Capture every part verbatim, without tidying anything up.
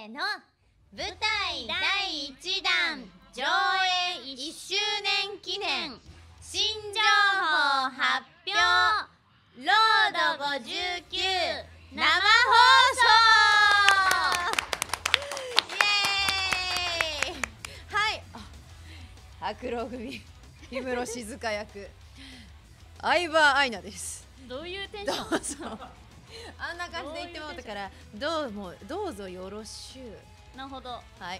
ーの舞台だいいちだん上演いっしゅうねん記念新情報発表ロードごじゅうきゅう生放送イエーイ。 はい、白狼組氷室静香役相葉愛菜です。 どういうテンション？ どうぞあんな感じで言ってもらったからどうもどうぞよろしゅう。 なるほど。 はい、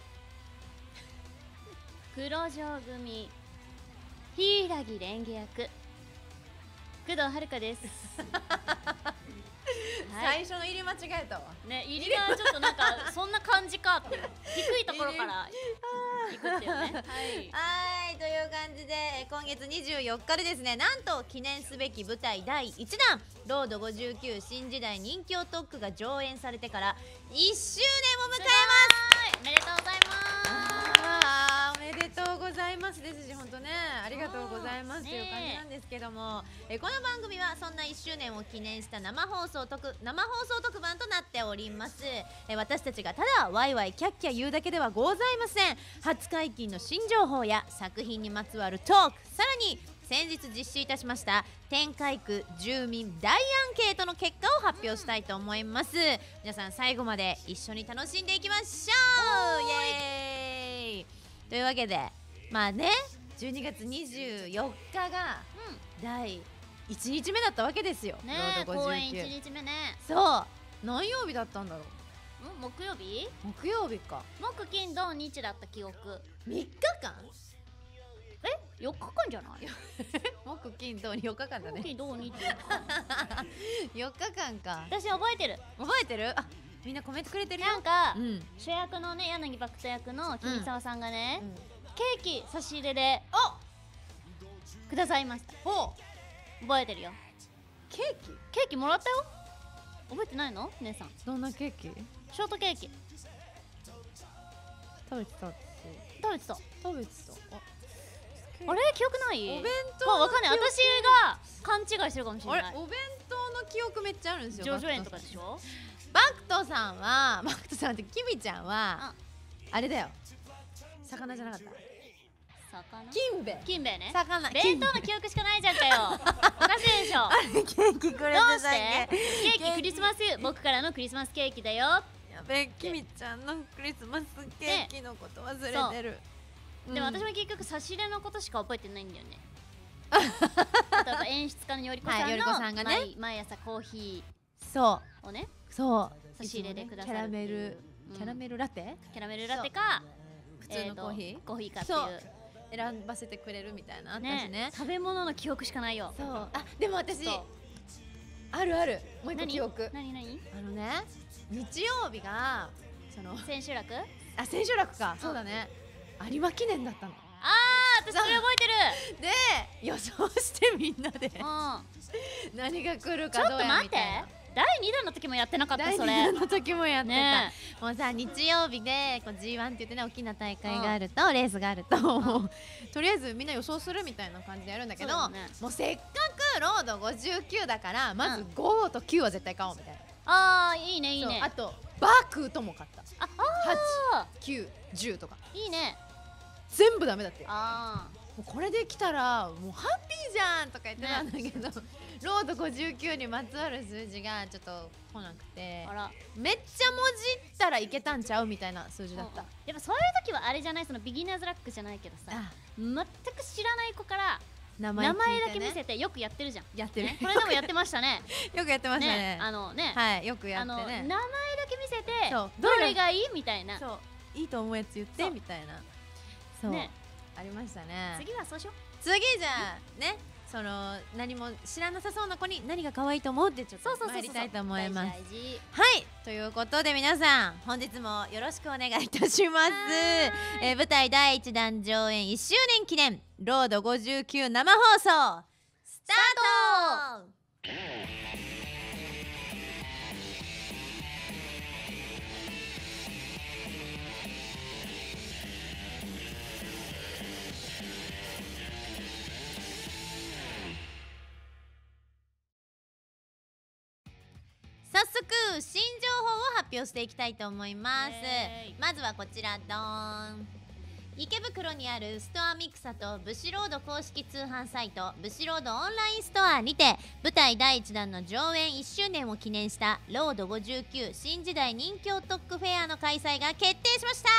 黒城組柊蓮華役工藤遥です最初の入り間違えたわね。入りがちょっとなんかそんな感じかっていう低いところから行くっていうね。はい、 はいという感じで今月にじゅうよっかでですね、なんと記念すべき舞台だいいちだんロードごじゅうきゅう新時代人形特区が上演されてからいっしゅうねんを迎えます。 おめでとうございます。 あーおめでとうございますですし、本当ねありがとうございますという感じなんですけども、えこの番組はそんないっしゅうねんを記念した生放送特生放送特番となっております。え私たちがただワイワイキャッキャ言うだけではございません。初解禁の新情報や作品にまつわるトーク、さらに先日実施いたしました天海区住民大アンケートの結果を発表したいと思います。皆さん最後まで一緒に楽しんでいきましょう。イエーイというわけで、まあねじゅうにがつにじゅうよっかがだいいちにちめだったわけですよ。 ねえ、 ロードごじゅうきゅう公演いちにちめね。 そう何曜日だったんだろう。 ん木曜日木曜日か。 木金土日だった記憶。 みっかかんえよっかかんじゃない？ 木金土によっかかんだね。 木金土日よっかかんか。 私覚えてる。 覚えてる？あ、みんなコメントくれてるよ。 なんか、 うん、 主役のね柳漠人役の桐沢さんがね、 うん、 ケーキ差し入れでくださいました。 ほう覚えてるよ。 ケーキ？ ケーキもらったよ。覚えてないの姉さん？ どんなケーキ？ ショートケーキ食べてた。 食べてた。 食べてた。 あれ記憶ない？ お弁当まあわかんない。私が勘違いしてるかもしれない。 あれお弁当の記憶めっちゃあるんですよ。 ジョジョ園とかでしょ。 バクトさんはバクトさんってキミちゃんはあれだよ、魚じゃなかった。 魚？ 金兵衛。 金兵衛ね。 魚。 弁当の記憶しかないじゃんかよ。おかしいでしょ。 あれケーキくれてどたっうしてけ？ ケーキクリスマス、僕からのクリスマスケーキだよ。 やべ、キミちゃんのクリスマスケーキのこと忘れてる。 でも私も結局差し入れのことしか覚えてないんだよね。あとやっぱ演出家のよりこさんの、 はい、よりこさんがね毎毎朝コーヒそーをねうそう差し入れでくださるキャラメル、 うんキャラメルラテ、 キャラメルラテか普通のコーヒー、 えーとコーヒーかっていうそう選ばせてくれるみたいなあったしね。 ね食べ物の記憶しかないよ。 そう、あでも私そうあるある、もう一個何記憶。 何何あのね日曜日がその千秋楽？ あ千秋楽か、そうだね、有馬記念だったのあー私それ覚えてる。 で予想してみんなでうん何が来るちょかどうやっと待ってみたいな。 だいにだんの時もやってなかっただいそれにだんの時もやってた、 ねもうさ日曜日でこう ジーワン って言ってね大きな大会があると、レースがあると、もうとりあえずみんな予想するみたいな感じでやるんだけど、 そうだねもうせっかくロードごじゅうきゅうだからまずごときゅうは絶対買おうみたいな。 あーいいねいいね。 そうあとバクとも買った。 ああはち、きゅう、じゅうとかーいいね。 全部ダメだって。 あもうこれできたらもうハッピーじゃんとか言ってたんだけど、ロードごじゅうきゅうにまつわる数字がちょっと来なくてー、あらめっちゃ文字ったらいけたんちゃうみたいな数字だった。 うんやっぱそういう時はあれじゃない、そのビギナーズラックじゃないけどさ、 あ全く知らない子から名名前前聞いてねだけ見せてよくやってるじゃん。 やってる、 ねこれでもやってましたね。 よくやってましたねねあのね、 はいよくやあのってね。 名前だけ見せてそうどれがいいみたいな。 そういいと思うやつ言ってそうみたいな。そう、 ねありましたね。 次はそうしよう。 次じゃあねその何も知らなさそうな子に何が可愛いと思うってちょっとそうそうそうそう参りたいと思います。 大事大事。 はいということで皆さん本日もよろしくお願いいたします。えー舞台だいいちだん上演いっしゅうねん記念ロードごじゅうきゅう生放送スタート。早速新情報を発表していきたいと思います。 イエーイまずはこちら、ドーン。池袋にあるストアミクサとブシロード公式通販サイトブシロードオンラインストアにて舞台だいいちだんの上演いっしゅうねんを記念したロードごじゅうきゅう新時代人気お得フェアの開催が決定しました。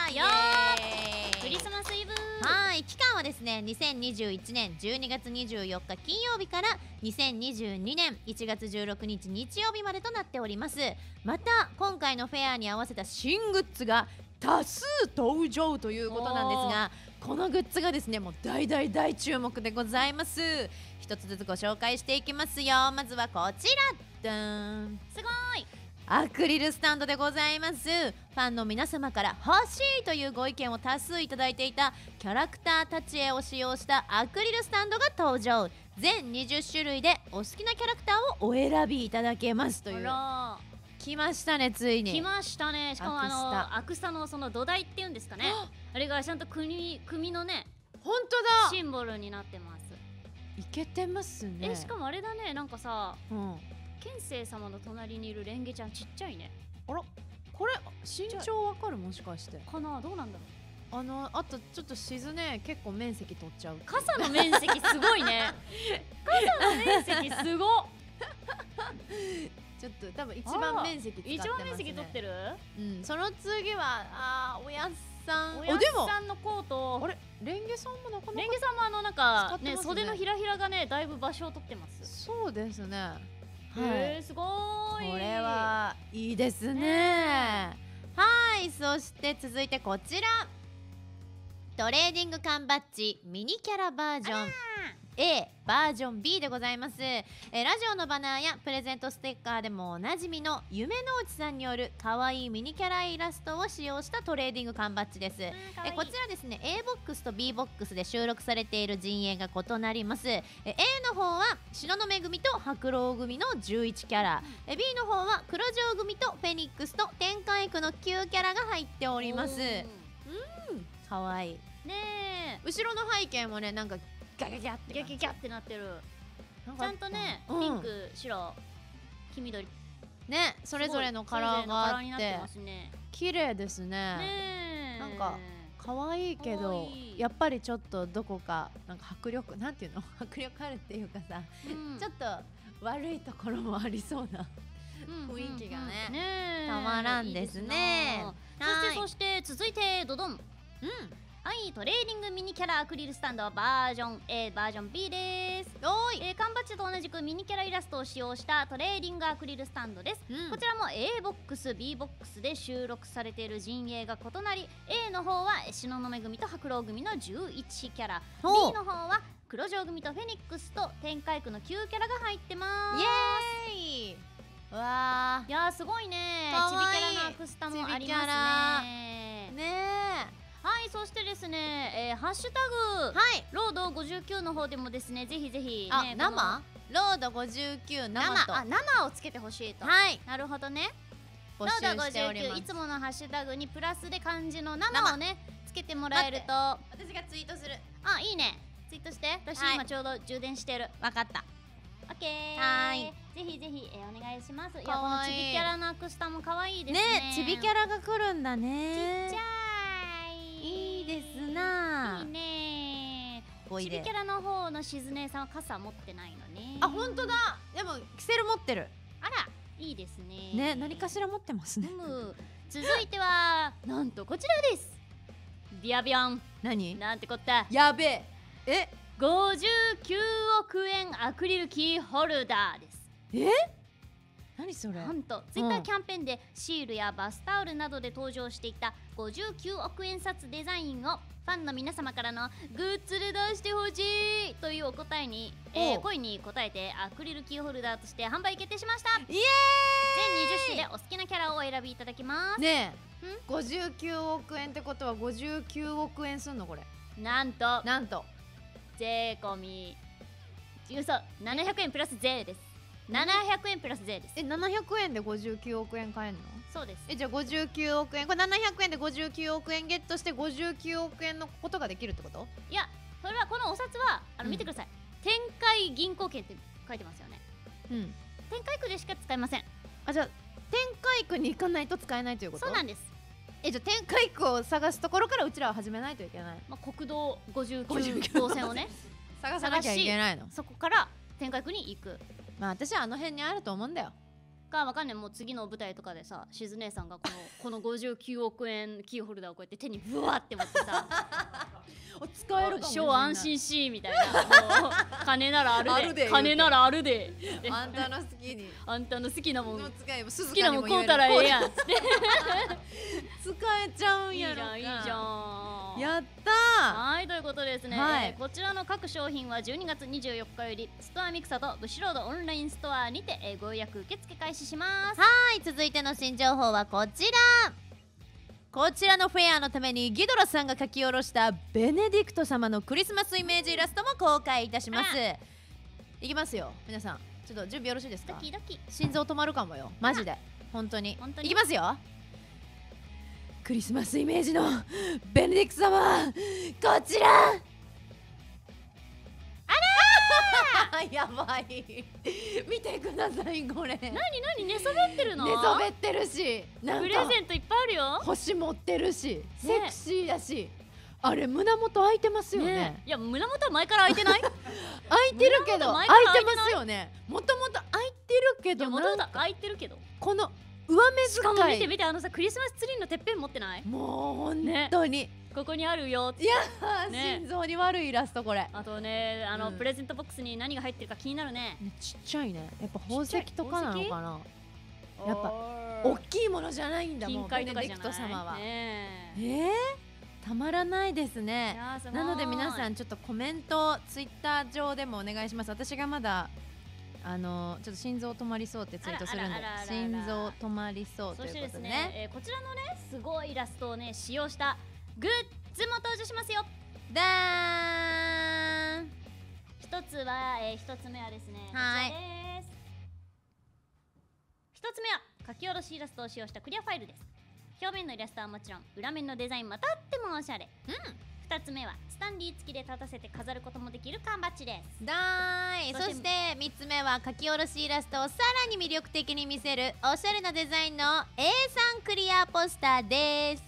よーイエーイクリスマスイブはい、期間はですねにせんにじゅういちねんじゅうにがつにじゅうよっか金曜日からにせんにじゅうにねんいちがつじゅうろくにち日曜日までとなっております。また今回のフェアに合わせた新グッズが多数登場ということなんですが、このグッズがですねもう大大大注目でございます。一つずつご紹介していきますよ。まずはこちら、ダーン。 すごいアクリルスタンドでございます。ファンの皆様から欲しいというご意見を多数いただいていたキャラクターたちへを使用したアクリルスタンドが登場。全にじゅっしゅるいでお好きなキャラクターをお選びいただけますという。 あ来ましたね、ついに。 ら来ましたね。しかもあアクスタのアクスタのその土台っていうんですかねあれがちゃんと組組のね本当だ。 シンボルになってます。 いけてますね。 えしかもあれだね、なんかさうん。 剣聖様の隣にいるレンゲちゃんちっちゃいね。 あら、これ身長わかる？もしかして。 かな、どうなんだろう。 あのあとちょっとしずね結構面積取っちゃう。 傘の面積すごいね傘の面積すごっちょっと多分一番面積使ってますね。 一番面積取ってる。 うん、その次はあーおやっさん。 おやっでもさんのコート。 あれレンゲさんもなかなかレンゲさんもあのなんかね使ってますね袖のひらひらがねだいぶ場所を取ってます。 そうですね。はへえすごーい。 これはいいですね。 ねはい、そして続いてこちらトレーディング缶バッジミニキャラバージョンA バージョン ビー でございます。えーラジオのバナーやプレゼントステッカーでもおなじみの夢の内さんによる可愛いミニキャライラストを使用したトレーディング缶バッジです。えかわいいこちらですね A ボックスと B ボックスで収録されている陣営が異なります。え A の方は東雲組と白狼組のじゅういちキャラ、え B の方は黒城組とフェニックスと天海区のきゅうキャラが入っております。かわいい。 ね後ろの背景もねなんかガガガってえギャギャギャってなってる。 なんかちゃんとねうんピンク白黄緑ねそれぞれのカラーそれぞれのカがあっラーになっててますね。 綺麗ですね。 ねえなんか可愛いけ可ど愛いやっぱりちょっとどこかなんか迫力なんていうの迫力あるっていうかさ、 うんちょっと悪いところもありそうなうん雰囲気がねうんうんねえたまらんですね。 いいですなそしてそして続いてドドン。 うんはいトレーディングミニキャラアクリルスタンドバージョン A バージョン B です。 おーい、 えー缶バッジと同じくミニキャライラストを使用したトレーディングアクリルスタンドです。 うんこちらも A ボックス B ボックスで収録されている陣営が異なり A の方は東雲組と白狼組のじゅういちキャラ、 B ほうの方は黒城組とフェニックスと天海区のきゅうキャラが入ってます。 イエーイ。うわいやーすごいね。 かわいいちびキャラのアクスタもありますねー。ねはいそしてですね、えーハッシュタえ。 グはい。 ロードごじゅうきゅうの方でもですねぜひぜひねあ、 この生ロードごじゅうきゅう生と生あ生をつけてほしいと。 はいなるほどね。 募ロード集しておりごじゅうきゅうます。 いつものハッシュタグにプラスで漢字の生をねつけてもらえるとあ私がツイートする。 いいね。ツイートして私はい今ちょうど充電してる。 わかった。 オッケー。 はーいぜひぜひ、えーお願いします。いやかこのわいいちびキャラのアクスタも可愛いですねね。 ちびキャラが来るんだね。 ちっちゃい。 いいですな。 いいね。 おいでちびキャラの方のしずねさんは傘持ってないのね。 あ、本当だ。でもキセル持ってる。 あらいいですね。 ね、何かしら持ってますね。 うむ続いてはなんとこちらです。ビャビャン何？ なんてこったやべえ。え、 ごじゅうきゅうおくえんアクリルキーホルダーです。 え？何それ？ なんとツイッターキャンペーンでシールやバスタオルなどで登場していたごじゅうきゅうおくえん札デザインをファンの皆様からのグッズで出してほしいというお答えに、えーお声に答えてアクリルキーホルダーとして販売決定しました。 イエーイ。 全にじゅっしゅでお好きなキャラをお選びいただけます。 ねえ。ごじゅうきゅうおくえんってことはごじゅうきゅうおくえんすんのこれ？ なんとなんと。 税込み嘘ななひゃくえんプラス税です。ななひゃくえんプラス税です。 え、ななひゃくえんでごじゅうきゅうおくえん買えんの？ そうです。 え、じゃあごじゅうきゅうおくえん、これななひゃくえんでごじゅうきゅうおくえんゲットしてごじゅうきゅうおくえんのことができるってこと？ いやそれはこのお札はあのうん見てください、天海銀行券って書いてますよね。 うん。 天海区でしか使えません。 あ、じゃあ天海区に行かないと使えないということ？ そうなんです。 え、じゃあ天海区を探すところからうちらは始めないといけない。 まあ、国道ごじゅうきゅう号線をね探さなきゃいけないの。 そこから天海区に行く。 まあ私はあの辺にあると思うんだよ。 かわかんない。もう次の舞台とかでさ、しず姉さんがこのこのごじゅうきゅうおくえんキーホルダーをこうやって手にブワーって持ってさ使えるかもしれない。 小安心しみたいな、もう金ならあるで、 あるで金ならあるであんたの好きにあんたの好きなもん好使えばきなもん買うたらええやんっつって使えちゃうんいいじやろか。 ゃんいいじゃん。 やったー。 はいということですね、 はいえーこちらの各商品はじゅうにがつにじゅうよっかよりストアミクサとブシロードオンラインストアにて、えーご予約受付開始します。 はい、続いての新情報はこちら。こちらのフェアのためにギドラさんが書き下ろしたベネディクト様のクリスマスイメージイラストも公開いたします。いきますよ皆さん、ちょっと準備よろしいですドか？ キドキ。 心臓止まるかもよマジで、本当に。 本当にいきますよ。クリスマスイメージのベネディクト様、こちら。あらーやばい見てくださいこれ。 なになに寝そべってるの？ 寝そべってるし、なんプかレゼントいっぱいあるよ。 星持ってるし、セクシーだし、あれ胸元開いてますよね。 ねいや胸元は前から開いてない開いてるけど開い胸元前から開いてないてますよね。もともと開いてるけいやど、 元々 なんか開いてるけど、 この上目しかも見て遣い、 見て、あのさクリスマスツリーのてっぺん持ってない？ もう本当に、 ここにあるよ。 いやー、 ね心臓に悪いイラストこれ。 あとね、あの、 うんプレゼントボックスに何が入ってるか気になるね。 ねちっちゃいね。やっぱ宝石とかなのかな。やっぱぱ大きいものじゃないんだもん、ベ金塊とかじネディクゃないト様は。 ねえー、たまらないですえ。いね。 やーすごいなので皆さんちょっとコメントツイッター上でもお願いします。私がまだあのちょっと心臓止まりそうってツイートするんであらあらあらあら心臓止まりそうとそしてですねいうことでね。 えーこちらのねすごいイラストをね使用したグッズも登場しますよ。 だーん。 一つは、えー、一つ目はですね、 はいこちらです。一つ目は書き下ろしイラストを使用したクリアファイルです。表面のイラストはもちろん裏面のデザインもとってもおしゃれ。 うん。 二つ目はスタンリー付きで立たせて飾ることもできる缶バッジです。 だーい。 そしてそしてみっつめは書き下ろしイラストをさらに魅力的に見せるおしゃれなデザインの エースリー クリアポスターです。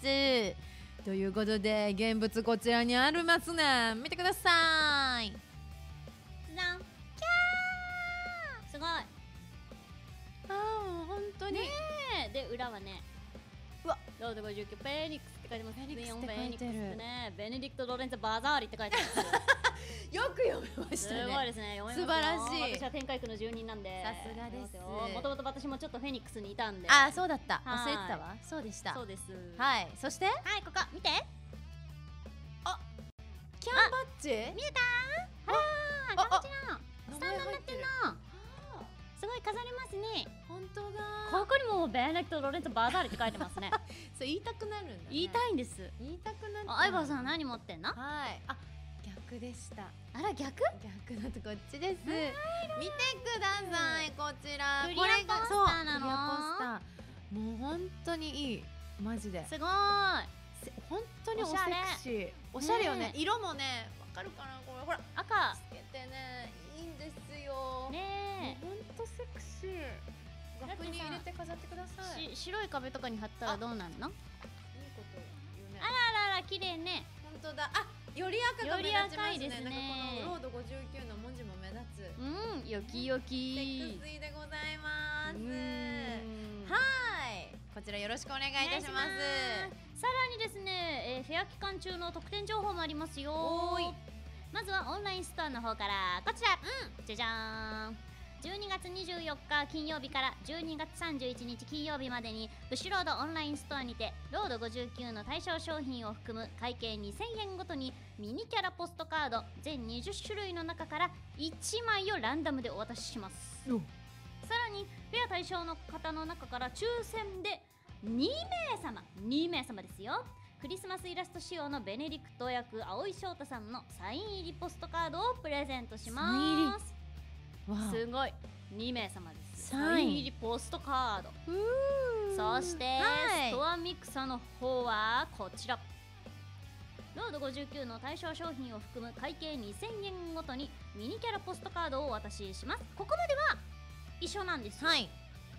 ということで現物こちらにありますね。見てください。 じゃん。キャーすごい。 あーもう本当に。 ねえで裏はね、 うわロードごじゅうきゅうフェニックスって書いてます。 フェニックスってネオン書いてるフェニックスってね、ベネディクト・ロレンツァ・バザーリって書いてあるんですよ。 よく読めましすたね。 ごいですね。読めますよ素晴らしい私は天海区の住人なんで。 さすがですもともと私もちょっとフェニックスにいたんで。 あ、そうだった。 はい忘れてたわ。そうでした。 そうです。 はい。そしてはい、ここ見て。 キャンバッジ。 見えたー？あらー、こちら。スタンドになってんの。すごい飾れますね。 本当だ。 ここにもベネディクト・ロレンツァ・バザーリって書いてますね。 そう言いたくなるんだね。 言いたいんです。 言いたくなっちゃう。 あ、相葉さん何持ってんの？ はい。あ、逆でした。 あら逆？ 逆だとこっちです。見てください。こちら。 クリアこれがポスタそうーなの？ クリアポスター。もう本当にいい。マジで。 すごーい。 せ本当におセクシー。おしゃれよね。色もね、わかるかなこれ。ほら。 赤。 つけてね、いいんですよ。 ねほんとセクシー。額に入れて飾ってくださえ。 い。いいし白い壁とかに貼ったらどうなんの？ こと言うね。 あらあらあら綺麗ね。 本当だ。あ、より赤が目立ちますね。 より赤いですねなんかこのロードごじゅうきゅうの文字も目立つ。 うん、よきよセクき。 シーでございます。 うんはい。こちらよろしくお願いいたします。 さらにですね、えーフェア期間中の特典情報もありますよ。 おーい。 まずはオンラインストアの方からこちら、うん、じゃじゃーん。じゅうにがつにじゅうよっか金曜日からじゅうにがつさんじゅういちにち金曜日までにブシロードオンラインストアにてロードごじゅうきゅうの対象商品を含む会計にせんえんごとにミニキャラポストカード全にじゅっしゅるいの中からいちまいをランダムでお渡しします。 おさらにフェア対象の方の中から抽選でにめいさまにめいさまですよ、クリスマスイラスト仕様のベネディクト役蒼井翔太さんのサイン入りポストカードをプレゼントします。 わあすごいにめいさまです。 サインサイン入りポストカード。 うーんそして、 はいストアミクサの方はこちら。ロードごじゅうきゅうの対象商品を含む会計にせんえんごとにミニキャラポストカードをお渡しします。ここまでは一緒なんですよ。 はい。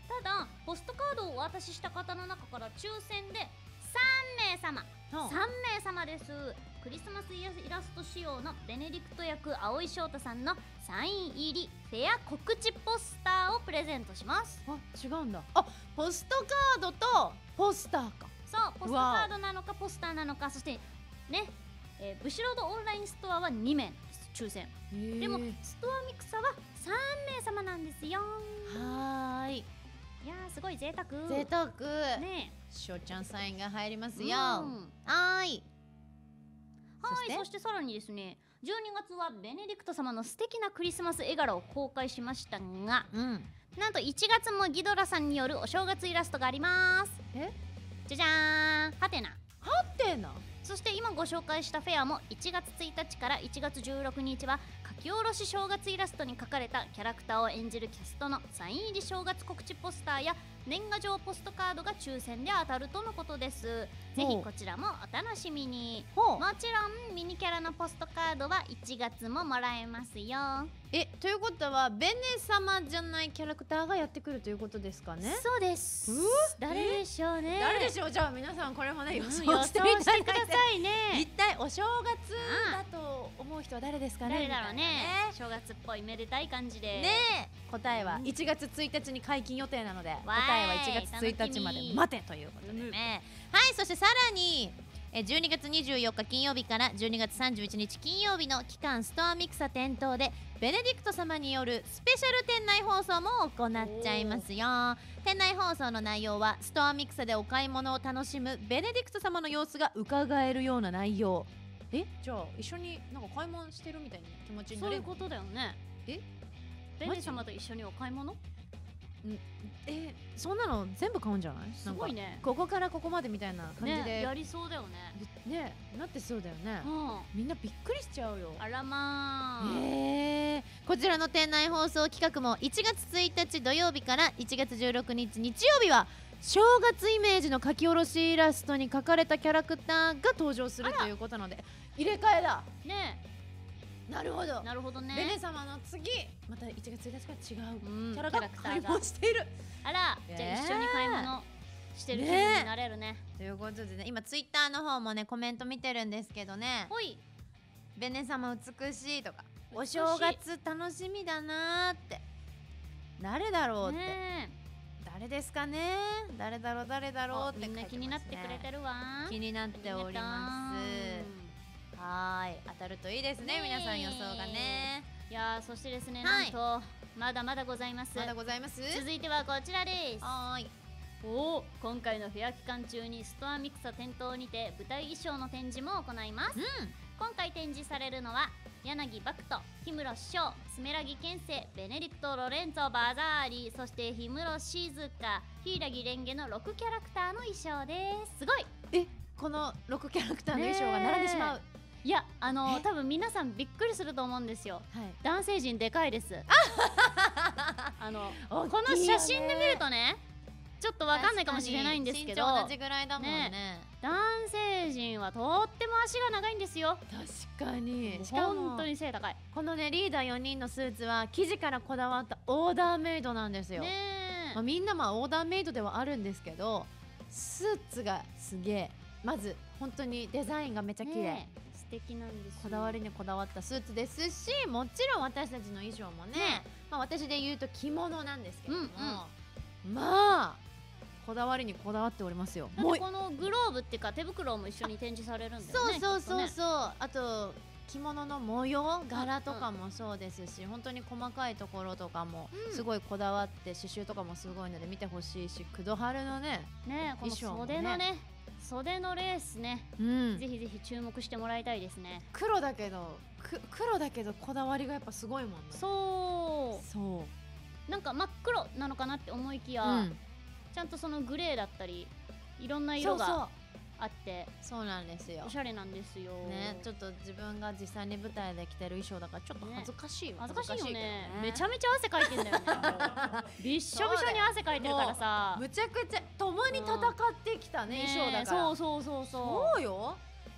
ただポストカードをお渡しした方の中から抽選でさんめいさまほうさんめいさまです。クリスマスイラスト仕様のベネディクト役青井翔太さんのサイン入りフェア告知ポスターをプレゼントします。 あ、違うんだ。あ、ポストカードとポスターか。 そうポストカードなのかポスターなのか、そしてね、えー、ブシロードオンラインストアはにめいです抽選でもストアミクサはさんめいさまなんですよ。 はーい、 いやーすごい贅沢贅沢ね。 しょうちゃんサインが入りますよ。 うんはーい。 はい、そしてさらにですね、じゅうにがつはベネディクト様の素敵なクリスマス絵柄を公開しましたが、 うん。 なんといちがつもギドラさんによるお正月イラストがあります。 え？ じゃじゃーん、はてな。 はてな。 そして今ご紹介したフェアもいちがつついたちからいちがつじゅうろくにちは書き下ろし正月イラストに描かれたキャラクターを演じるキャストのサイン入り正月告知ポスターや年賀状ポストカードが抽選で当たるとのことです。ぜひこちらもお楽しみに。 ほう。 もちろんミニキャラのポストカードはいちがつももらえますよ。 え、ということはベネ様じゃないキャラクターがやってくるということですかね。 そうです。 う誰でしょうね。 誰でしょう。じゃあ皆さんこれもね予うん想してみてしてください一ね。 体お正月だと思う人は誰ですかね。 誰だろうねみ。 正月っぽいめでたい感じで。 たいなね。ねえ、答えはいちがつついたちに解禁予定なので、 わーい答えはいちがつついたちまで待てということでね。はい、そしてさらにえじゅうにがつにじゅうよっか金曜日からじゅうにがつさんじゅういちにち金曜日の期間ストアミクサ店頭でベネディクト様によるスペシャル店内放送も行っちゃいますよ。店内放送の内容はストアミクサでお買い物を楽しむベネディクト様の様子が伺えるような内容。え、じゃあ一緒になんか買い物してるみたいな気持ちになれる。 そういうことだよね。 え、 ベネ様と一緒にお買い物？ え、そんなの全部買うんじゃない？ すごいね。 なんかここからここまでみたいな感じでね、やりそうだよね。 ね、なってそうだよね。 うん。 みんなびっくりしちゃうよ。 あらまあ。 へえ。こちらの店内放送企画もいちがつついたち土曜日からいちがつじゅうろくにち日曜日は正月イメージの書き下ろしイラストに描かれたキャラクターが登場するということなので入れ替えだ。 ね。 なるほど。 なるほどね。 ベネ様の次またいちがつついたちから違ううんキャラがキャラクターが買い物している。 あら、 えーじゃあ一緒に買い物してる気分になれるね。 ということでね、今ツイッターの方もねコメント見てるんですけどね、 ほい。 ベネ様美しいとかお美しい正月楽しみだなーって誰だろうって、 ね誰ですかね、誰だろう誰だえ。 ろうってみんな気になってくれてるわ。 気になっております。はーい、当たるといいですね、 ねえ皆さん予想がね。 いやー、そしてですね、 はいなんとまだまだございます。 まだございます。 続いてはこちらです。 はーい。 おお、今回のフェア期間中にストアミクサ店頭にて舞台衣装の展示も行います。 うん今回展示されるのは柳漠人、氷室師匠、スメラギ健生、ベネディクト・ロレンツォ・バザーリ、そして氷室静香、柊蓮華のろくキャラクターの衣装です。すごい。 え、このろくキャラクターの衣装が並んでしまう。 いや、あのえ多分皆さんびっくりすると思うんですよ。 はい。 男性陣でかいですあの大きいよねこの写真で見るとね、ちょっとわかんないかもしれないんですけど、 身長同じぐらいだもんね。 ね男性陣はとっても足が長いんですよ。 確かに。しかも本当に背高いこのねリーダーよにんのスーツは生地からこだわったオーダーメイドなんですよ。 ねまあ、みんなまあオーダーメイドではあるんですけど、スーツがすげえ。まず本当にデザインがめちゃ綺麗、 ねえ素敵なんですよ。 こだわりにこだわったスーツですし、もちろん私たちの衣装もね、 ねまあ、私で言うと着物なんですけれども、 うんまあこだわりにこだわっておりますよ。 だってこのグローブっていうか手袋も一緒に展示されるんだよそうね。 そうそうきっそう、あと着物の模様柄とかもそうですし、本当に細かいところとかもうんすごいこだわって刺繍とかもすごいので見てほしいし、クドハルのね、 とね。ねえこの衣装もね袖のね袖のレースね、 うんぜひぜひ注目してもらいたいですね。 黒だけどく黒だけどこだわりがやっぱすごいもんね。 そそううなんか真っ黒なのかなって思いきや、 うん、 ちゃんとそのグレーだったりいろんな色そうそうがあってそうなんですよおしゃれなんですよ。 ね、ちょっと自分が実際に舞台で着てる衣装だからちょっと恥ずかしいわ、 恥ずかしいよね。めちゃゃめちゃ汗かいてんだよね。びっしょびしょに汗かいてるからさ。 むちゃくちゃ共に戦ってきたね、衣装だから。 そうそうそうそう。 そうよ。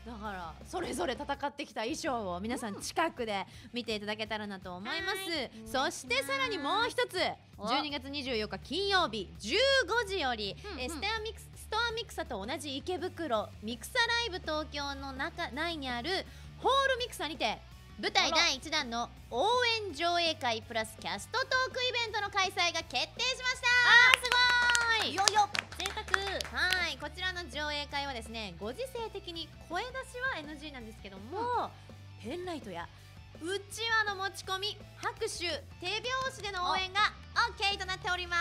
だからそれぞれ戦ってきた衣装を皆さん近くで見ていただけたらなと思います、そしてさらにもう一つおじゅうにがつにじゅうよっか金曜日じゅうごじより、 うんうんえステアミクスストアミクサと同じ池袋ミクサライブ東京の中内にあるホールミクサにて舞台だいいちだんの応援上映会プラスキャストトークイベントの開催が決定しました。 あーすごーいよよ贅沢。 はいこちらの上映会はですねご時世的に声出しは エヌジー なんですけども、ペンライトやうちわの持ち込み拍手手拍子での応援が OK となっております。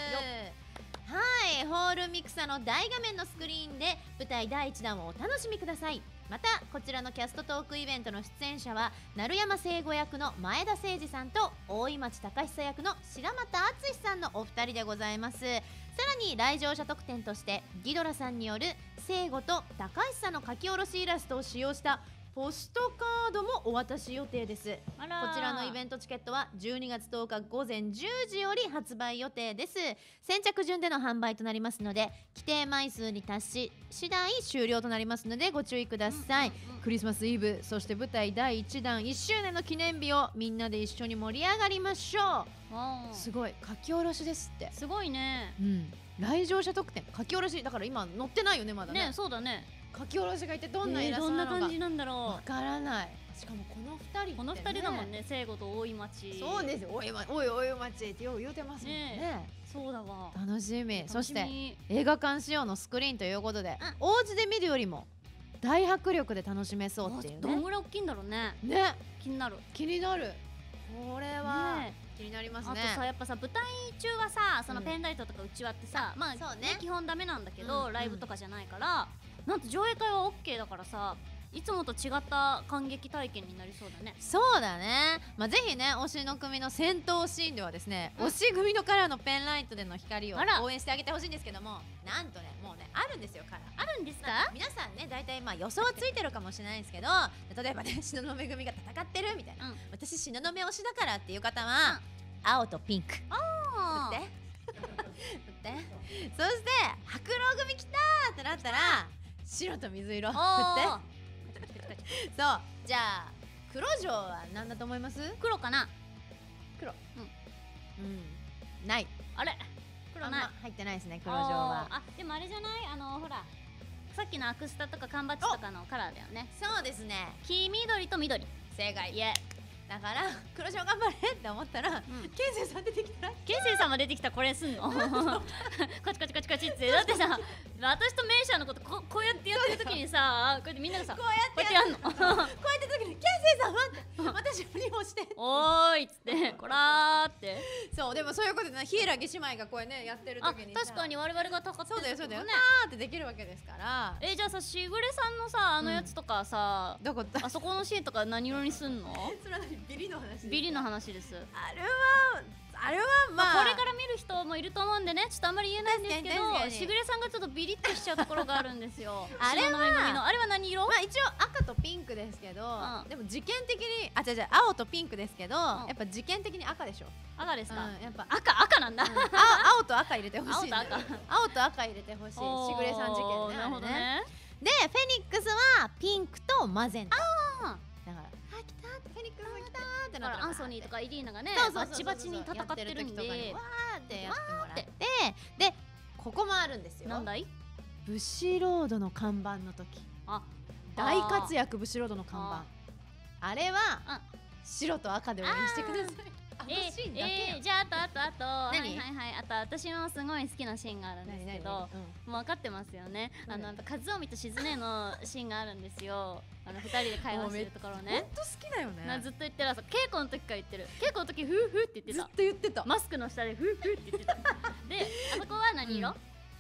はいホールミクサの大画面のスクリーンで舞台だいいちだんをお楽しみください。またこちらのキャストトークイベントの出演者は鳴山聖子役の前田誠司さんと大井町隆久役の白俣敦さんのお二人でございます。さらに来場者特典としてギドラさんによる聖子と高橋さんの書き下ろしイラストを使用したポストカードもお渡し予定です。 あらーこちらのイベントチケットはじゅうにがつとおか午前じゅうじより発売予定です。先着順での販売となりますので規定枚数に達し次第終了となりますのでご注意ください、 うんうんうんクリスマスイブそして舞台だいいちだんいっしゅうねんの記念日をみんなで一緒に盛り上がりましょおーう。すごい書き下ろしですって。 すごいね。 うん来場者特典書き下ろしだから今載ってないよねまだねねそうだね。 書き下ろしがいてどんなイえーラストなのかどんな感じなんだろわからない。しかもこのふたりって、ね、 う。この二人だもんね、聖子と大井町。 そうですよおいまおいおい町ってよう言うてますもんねねそうだわ。 楽しみそし楽みて映画館仕様のスクリーンということで、 うんお家で見るよりも大迫力で楽しめそうっていうどんねぐらい大きいんだろうね。 ね気になる。 気になるこれは、 ね気になりますねあとさやっぱさ舞台中はさそのうんペンライトとかうちわってさ、まあそうね基本ダメなんだけうんど、ライブとかじゃないからなんと上映会は オーケー だからさいつもと違った感激体験になりそうだね。 そうだね、まあ、ぜひね推しの組の戦闘シーンではですね、 うん推し組のカラーのペンライトでの光をあら応援してあげてほしいんですけどもなんとねもうねあるんですよカラーあるんですか？ まあ皆さんね大体まあ予想はついてるかもしれないんですけど例えばね東雲組が戦ってるみたいな、 うん私東雲推しだからっていう方は、青とピンク振あって振ってそして白狼組来たーってなったら白と水色振ってーそうじゃあ黒城は何だと思います？ 黒かな。 黒うんうんないあれ黒ないあんま入ってないですね黒城は。 あでもあれじゃないあのほらさっきのアクスタとか缶バッジとかのカラーだよね。 そうですね黄緑と緑。 正解いえだから黒城頑張れって思ったらうんケンセイさん出てきたらケンセイさんも出てきたらこれすんのカチカチカチカチってだってさ私とメイシャーのことここうやってやってる時にさこうやってみんながさここうやってうやってやんのこうやって時にケンセイさん待って私を利用しておーいっつってこらーってそうでもそういうことでね柊姉妹がこれねやってるあ時にさ確かに我々が戦ってそうだよそうだよねパーってできるわけですからえじゃあさしぐれさんのさあのやつとかさ、 どこだあそこのシーンとか何色にすんの？ それは何ビリの話ビリの話です。 あれはあれはまあ、 まあ、これから見る人もいると思うんでねちょっとあんまり言えないんですけ確かに確かにどしぐれさんがちょっとビリッとしちゃうところがあるんですよあれは東雲組のあれは何色？ まあ一応赤とピンクですけど、 うんでも事件的にあ違う違う青とピンクですけど、やっぱ事件的に赤でしょ。 赤ですか、 うん、やっぱ赤赤なんだ、 うん青青と赤入れてほしいんだよ青と赤青と赤入れてほしいしおーぐれさん事件ねなるほどあれねでフェニックスはピンクとマゼンタあだからあ来たフェニックス来たーってなっただからアンソニーとかイリーナがねそうそうそうそうバチバチに戦ってるんやって時とかにでわーってやってもらってでここもあるんですよなんだいブシロードの看板の時あ大活躍ブシロードの看板あれはあ白と赤で応援してくださいあのえシーンだけよえー、じゃああとあとあとはい何はいはいあと私もすごい好きなシーンがあるんですけど何もう分かってますよねあのやっぱ和臣と静音のシーンがあるんですよあの二人で会話してるところほんねと好きだよねなずっと言ってるあそう稽古の時から言ってる稽古の時フーフーって言ってずったと言ってたマスクの下でフーフーって言ってたであそこは何色、 うん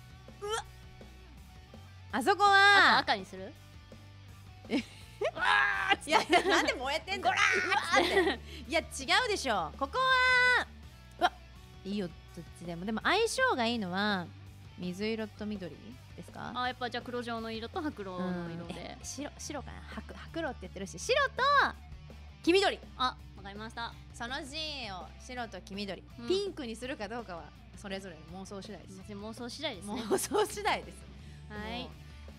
あそこ赤は赤にするいやなんで燃えてんのうわーっていや違うでしょここはうわいいよどっちでもでも相性がいいのは水色と緑ですかあやっぱじゃあ黒状の色と白黒の色うんでえ白白かな白白色って言ってるし白と黄緑あわかりましたそのシーンを白と黄緑、 うんピンクにするかどうかはそれぞれの妄想次第です、 妄想次第ですね妄想次第ですはいもう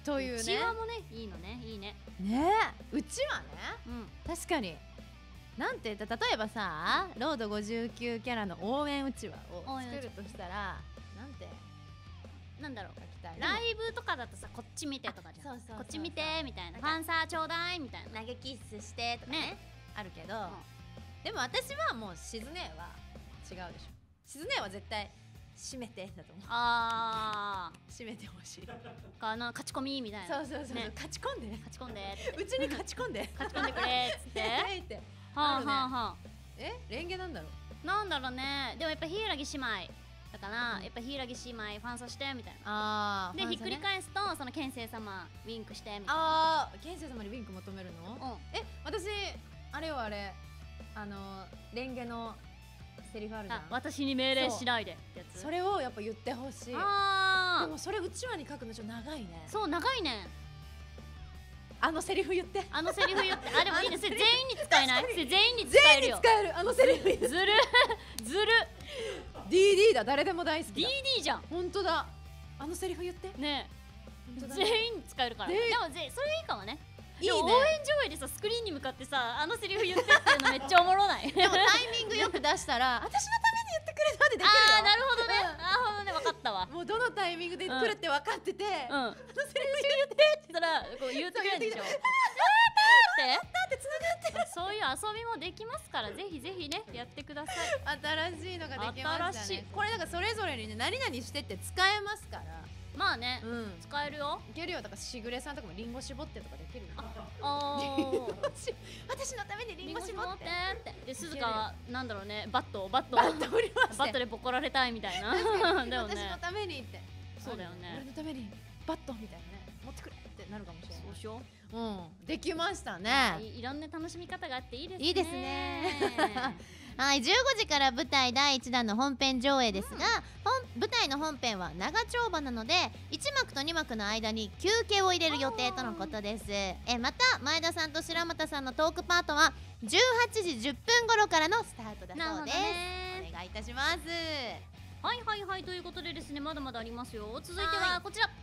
というね。 うちわもねいいのね、いいね。 ねえ、うちわね、 うん、 確かに。なんて言った例えばさ、ロードごじゅうきゅうキャラの応援うちわを作るとしたら、なんてなんだろう、 書きたい。 ライブとかだとさ、こっち見てとかじゃん。 そうそうそうそう、 こっち見てみたいな、ファンサーちょうだいみたいな、 投げキッスしてとかね、 ねあるけど、 うん、 でも私はもうしずねは違うでしょ。しずねは絶対閉めてだと思う。 あ閉めてほしい。 ーかな、勝ち込みみたいな。 そうそうそう、 ね、 勝ち込んで、 勝ち込んでってうちに勝ち込んで、 勝ち込んでくれっつってえいってはああるねはあはえ、レンゲなんだろう。 あ、なんだろうね。でもやっぱ柊姉妹だから、 うんやっぱ柊姉妹ファンサしてみたいな。 あー、 で、 ファンサねひっくり返すとその剣聖様ウィンクしてみたいな。 あー、剣聖様にウィンク求めるの、 うん、 え、私あれよ、あれあのレンゲのセリフあるじゃん。 あ、私に命令しないでってやつ。 それをやっぱ言ってほしい。であもそれうちわに書くのちょっと長いね。 ー、そう長いねん。 あのセリフ言って。 あのセリフ言って、あ、でもいいね、それ全員に使えない？それ全員に使えるよ。 使える、あのセリフ言って。 ずるずるディーディー だ、誰でも大好きだ。 ディーディー じゃん本当だ。あのセリフ言って。 ねえ、 本当だね全員に使えるから。でねもぜそれいいかもね。 いいねでも応援上映でさ、スクリーンに向かってさ、あのセリフ言ってっていうのめっちゃおもろない？ でもタイミングよく出したら、私のために言ってくれたってできるよ。 あー、なるほどね。なるほどね、分かったわ。 もうどのタイミングで来るって分かってて、 うん。 あのセリフ言ってそしたらこう言ってくれるんでしょ。 そうってってつながってそういう遊びもできますから、ぜひぜひねやってください。 新しいのができました新しいね。これだからそれぞれにね、何々してって使えますから。 まあね、 うん。 使えるよ。 いけるよ。だからしぐれさんとかもリンゴ絞ってとかできるよ。 あリンゴー。 し私のためにリンゴ絞って。 ってで、鈴鹿はなんだろうね、バットをバットをバット振りまして。 バットでボコられたいみたいな。だよ私のね。 ためにって。 そうだよね俺のためにバットみたいなね、持ってくれってなるかもしれない。 そうしよう。 うん、できましたね。 いいろんな楽しみ方があっていいですね。 いいですね。はい、じゅうごじから舞台だいいちだんの本編上映ですが、本舞台の本編は長丁場なのでいち幕とに幕の間に休憩を入れる予定とのことです。えまた前田さんと白俣さんのトークパートはじゅうはちじじゅっぷん頃からのスタートだそうです。お願いいたします。 はいはいはい、ということでですね、まだまだありますよ。続いてはこちら。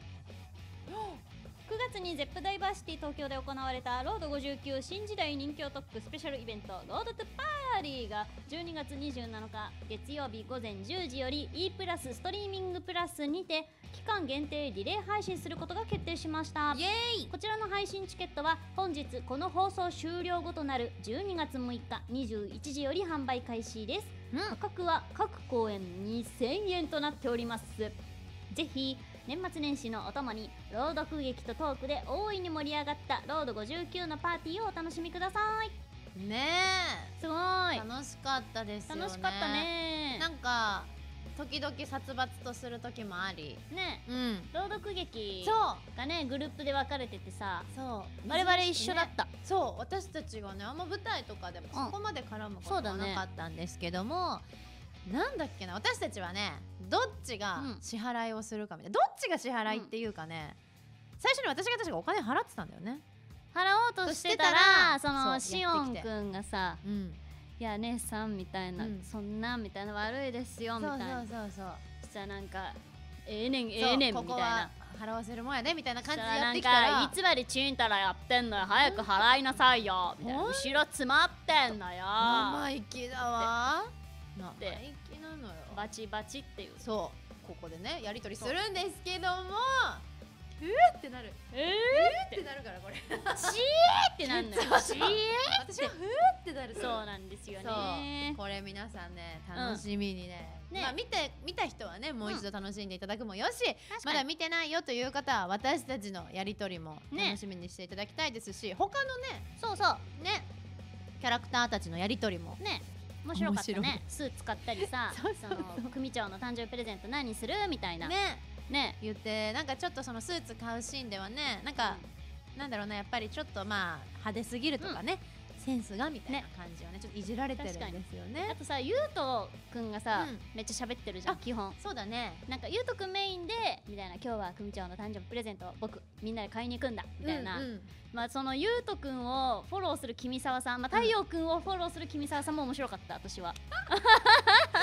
くがつに ゼップ ダイバーシティ東京で行われたロードごじゅうきゅう新時代人気を特区スペシャルイベントロードトゥパーリーがじゅうにがつにじゅうなのか月曜日ごぜんじゅうじより E プラスストリーミングプラスにて期間限定リレー配信することが決定しました。 イエーイ。 こちらの配信チケットは本日この放送終了後となるじゅうにがつむいかにじゅういちじより販売開始です。 うん、 価格は各公演にせんえんとなっております。ぜひ年末年始のお供に朗読劇とトークで大いに盛り上がったロードごじゅうきゅうのパーティーをお楽しみください。 ねすごいえ、楽しかったですよね。 楽しかったね。 なんか時々殺伐とする時もありね、 うん、 朗読劇そうがねグループで分かれててさ、 そう我々一緒だった、 ね、そう私たちがねあんま舞台とかでもそこまで絡むことはなかったんですけども、なんだっけな、私たちはねどっちが支払いをするかみたいな、どっちが支払いっていうかね、最初に私が確かお金払ってたんだよね。 払おうとしてたらそのしおんくんがさ、 うん、 いや姉さんみたいな、うん、そんなみたいな悪いですよみたいな、 そうそうそうそうそしたらなんかええねんええねんみたいな、ここは払わせるもんやでみたいな感じでやってきたたら、 なんかいつまでチンタラやってんのよ、早く払いなさいよみたいな、後ろ詰まってんのよ、 生意気だわ、生意気なのよ、 バチバチっていう、 そうここでねやり取りするんですけども、うーってなる、 えーってなるからこれチーってなんだよ、チー私はふーってなる。 そうなんですよね。 これ皆さんね楽しみにね、 ね、 まあ見て見た人はねもう一度楽しんでいただくもよし、まだ見てないよという方は私たちのやり取りも楽しみにしていただきたいですし、他のね、 そうそうねキャラクターたちのやり取りもね面白かったね。スーツ買ったりさ、その組長の誕生日プレゼント何するみたいなねね言って、なんかちょっとそのスーツ買うシーンではね、なんか、うん、なんだろうな、やっぱりちょっとまあ派手すぎるとかね、うん、センスがみたいな感じをねちょっといじられてるんですよね。 あとさ、ゆうとくんがさ、うん、めっちゃ喋ってるじゃん基本。 そうだね。 なんかゆうとくんメインでみたいな、今日は組長の誕生日プレゼントを僕みんなで買いに行くんだみたいな、うんうん、まあそのゆうとくんをフォローする君沢さん、まあ、太陽くんをフォローする君沢さんも面白かった私は。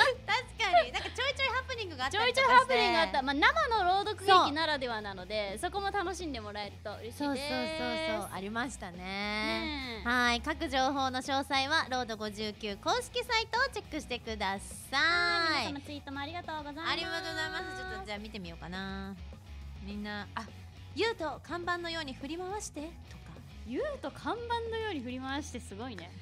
かになんかちょいちょいハプニングがあったりちょいちょいとかしてハプニングがあった、まあ、生の朗読劇ならではなので、そこも楽しんでもらえると嬉しいです。 そうそうそうそうありましたね。 ねえはい、各情報の詳細はロードごじゅうきゅう公式サイトをチェックしてください。 はい、皆様ツイートもありがとうございます。 ありがとうございます。ちょっとじゃあ見てみようかな。みんなあゆうと看板のように振り回してとか言うと看板のように振り回してすごいね。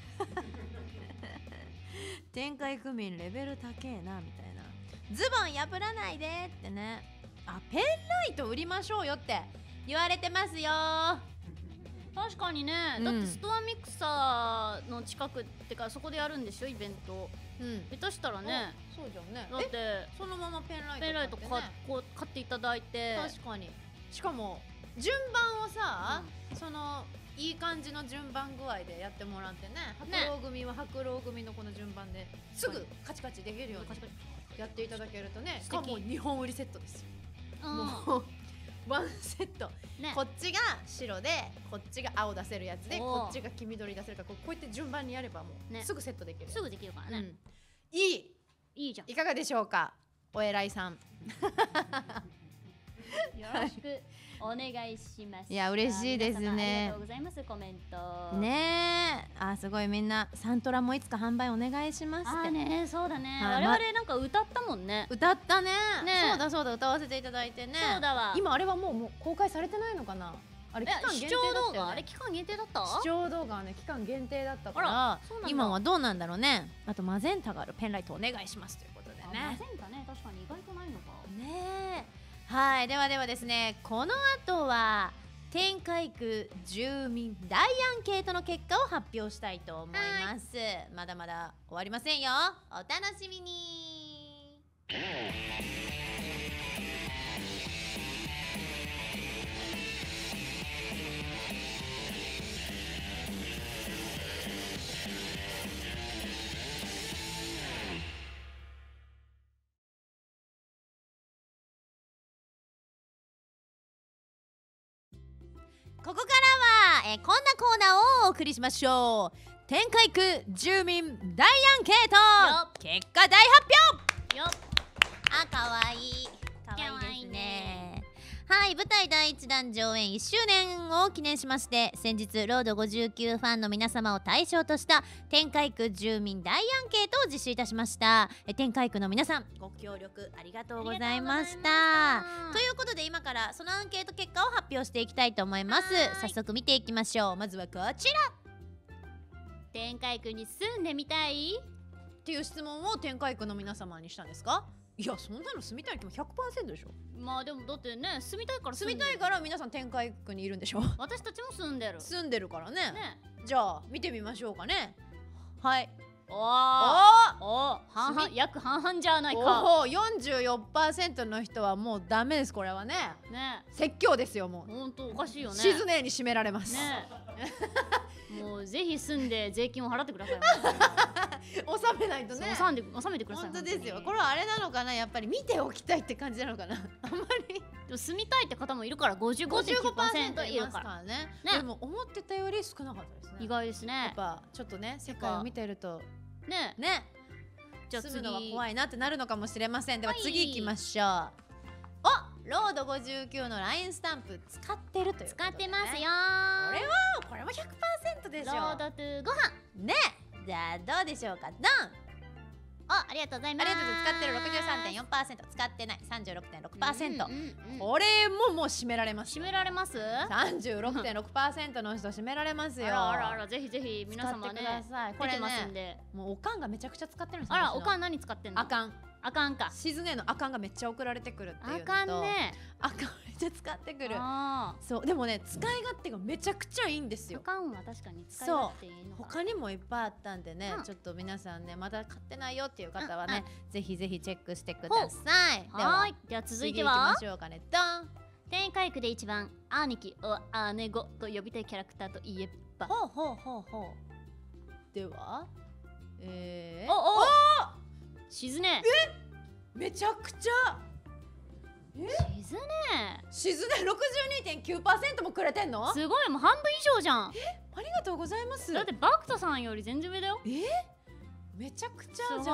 展開区民レベル高えなみたいな。ズボン破らないでってね。あペンライト売りましょうよって言われてますよ。 確かにね、 うんだってストアミクサーの近くってかそこでやるんでしょイベント。 うん下手したらね、 そうじゃんね。 だってそのままペンライトペンライト買ってねかこう買っていただいて、 確かに。しかも順番をさ、そのいい感じの順番具合でやってもらってね。白老組は白老組のこの順番ですぐカチカチできるようにやっていただけるとね。しかもにほん売りセットですよ。 うんもうワンセット、 ねこっちが白でこっちが青出せるやつでおーこっちが黄緑出せるからこうこうやって順番にやればもう、 ねすぐセットできる。 すぐできるからね、 うん、いいいいじゃん。 いかがでしょうかお偉いさん。 よろしくお願いします。 いや嬉しいですね皆様ありがとうございますコメント。 ねえあすごいみんなサントラもいつか販売お願いしますってあーねそうだね。 はい我々なんか歌ったもんね。 歌ったね。 ねそうだそうだ歌わせていただいてね。 そうだわ。 今あれはもうもう公開されてないのかな。あれ期間え視限定だったよね聴動画あれ期間限定だった？ 視聴動画はね期間限定だったかあららそうなんだ今はどうなんだろうね。あとマゼンタがあるペンライトお願いしますということであね。 ませんかね、確かに意外とないのか。 ねえはいではではですねこの後は天海区住民大アンケートの結果を発表したいと思います。まだまだ終わりませんよ。お楽しみに。ここからはえーこんなコーナーをお送りしましょう。天海区住民大アンケート結果大発表。 よっあ、かわいいかわいいですね。はい舞台第一弾上演いっしゅうねんを記念しまして先日ロードごじゅうきゅうファンの皆様を対象とした天海区住民大アンケートを実施いたしました。え天海区の皆さんご協力ありがとうございましたということで今からそのアンケート結果を発表していきたいと思います。早速見ていきましょう。まずはこちら天海区に住んでみたいっていう質問を天海区の皆様にしたんですか。いやそんなの住みたい気も ひゃくパーセント でしょ。 まあでもだってね住みたいから住みたいから皆さん天海区にいるんでしょ。 私たちも住んでる住んでるからね。 ね。 じゃあ見てみましょうかね。はいおーおおー半々 住約半々じゃないかおお よんじゅうよんパーセント の人はもうダメです。これはねね。 説教ですよ。もうほんとおかしいよね。 静ねに締められます、 ねもうぜひ住んで税金を払ってください。 納めないとね。 納めて納めてください。 本当ですよ。 本これはあれなのかなやっぱり見ておきたいって感じなのかなあんまりでも住みたいって方もいるから ごじゅうごてんきゅうパーセント いいまするか。 かららね。 ねでも思ってたより少なかったですね。 意外ですやっね。 ぱちょっとね世界を見てるとね。 ねじゃあ次住むのは怖いなってなるのかもしれません。でははい次行きましょう。おロードごじゅうきゅうの ライン スタンプ使ってるということで、ね、 使ってますよ。 これはこれも ひゃくパーセント でしょ。 ロードトゥご飯。 ねじゃあどうでしょうか。ドンあ、ありがとうございます。 ありがとうございます。使ってる ろくじゅうさんてんよんパーセント 使ってない さんじゅうろくてんろくパーセント、 うんうんうんうんこれももう締められます。 締められます？あさんじゅうろくてんろくパーセント の人締められますよ。 らあらあら、ぜひぜひ皆様使ってくねださい。これ出てますんねで。 もうおかんがめちゃくちゃ使ってるんですよ。 あら、 私のおかん何使ってんの？ あかんあかんか。 しずねのあかんがめっちゃ送られてくるっていうのとあかんね。 あかんめっちゃ使ってくる。 あそうでもね使い勝手がめちゃくちゃいいんですーあよ。 かんは確かに使い勝手いいのか。 他にもいっぱいあったんでね、 うんちょっと皆さんねまだ買ってないよっていう方はね、 うんぜひぜひチェックしてください。ではーい。では続いては次行きましょうかね。ドン天海区で一番兄貴を姉子と呼びたいキャラクターといえば。 ほうほうほうほう。ではえー、 おおしずね。 めちゃくちゃしずね。 しずね ろくじゅうにてんきゅうパーセント もくれてんの。あすごいもう半分以上じゃん。 りがとうございます。 だってバクトさんより全然上だよ。 えめちゃくちすごい。 ゃじゃあ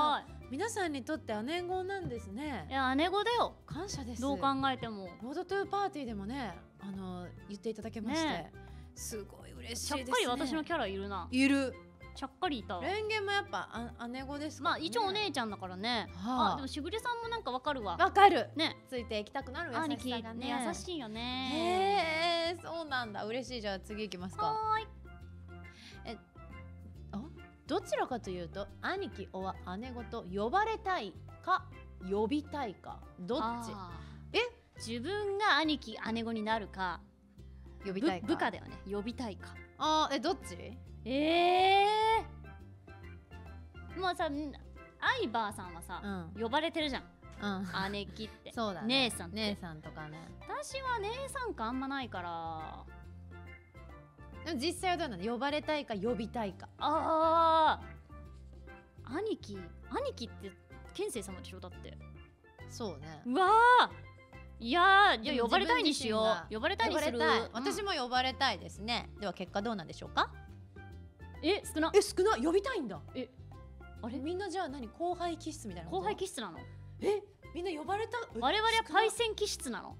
皆さんにとって姉子なんですね。 いや姉子だよ、 感謝です。 どう考えても。 ロードトゥーパーティーでもね、あの言っていただけまして、 ね、 すごい嬉しいですね。 ちゃっかり私のキャラいるな。 いる。 ちゃっかりいた。 レンゲもやっぱあ姉子ですか、ね、 まあ一応お姉ちゃんだからね。はあ、あでもしぐれさんもなんかわかるわ。 わかる。 ね、 ついていきたくなる優しさがね。 ね、優しいよね。 へえ、そうなんだ。嬉しい。じゃあ次いきますか。 はーい。 え、あ、どちらかというと兄貴おは姉子と呼ばれたいか呼びたいかどっち？ え、自分が兄貴姉子になるか呼びたいか。 部下だよね。呼びたいか。 あー、え、どっち？ ええー、もうさ、アイバーさんはさ、うん、呼ばれてるじゃん、うん、姉貴ってそうだね、 姉さんって姉さんとかね。 私は姉さん感あんまないから。 でも実際はどうなの？呼ばれたいか呼びたいか。 ああ、兄貴兄貴って健生様でしょ。だってそうね。 うわー、いやー、いや呼ばれたいにしよう。呼ばれたいにする。 私も呼ばれたいですね。では結果どうなんでしょうか？ え、少な。 え、少な。呼びたいんだ。 え、あれみんなじゃあ何、後輩気質みたいな。 後輩気質なの？ え、みんな呼ばれた。 我々はパイセン気質なの？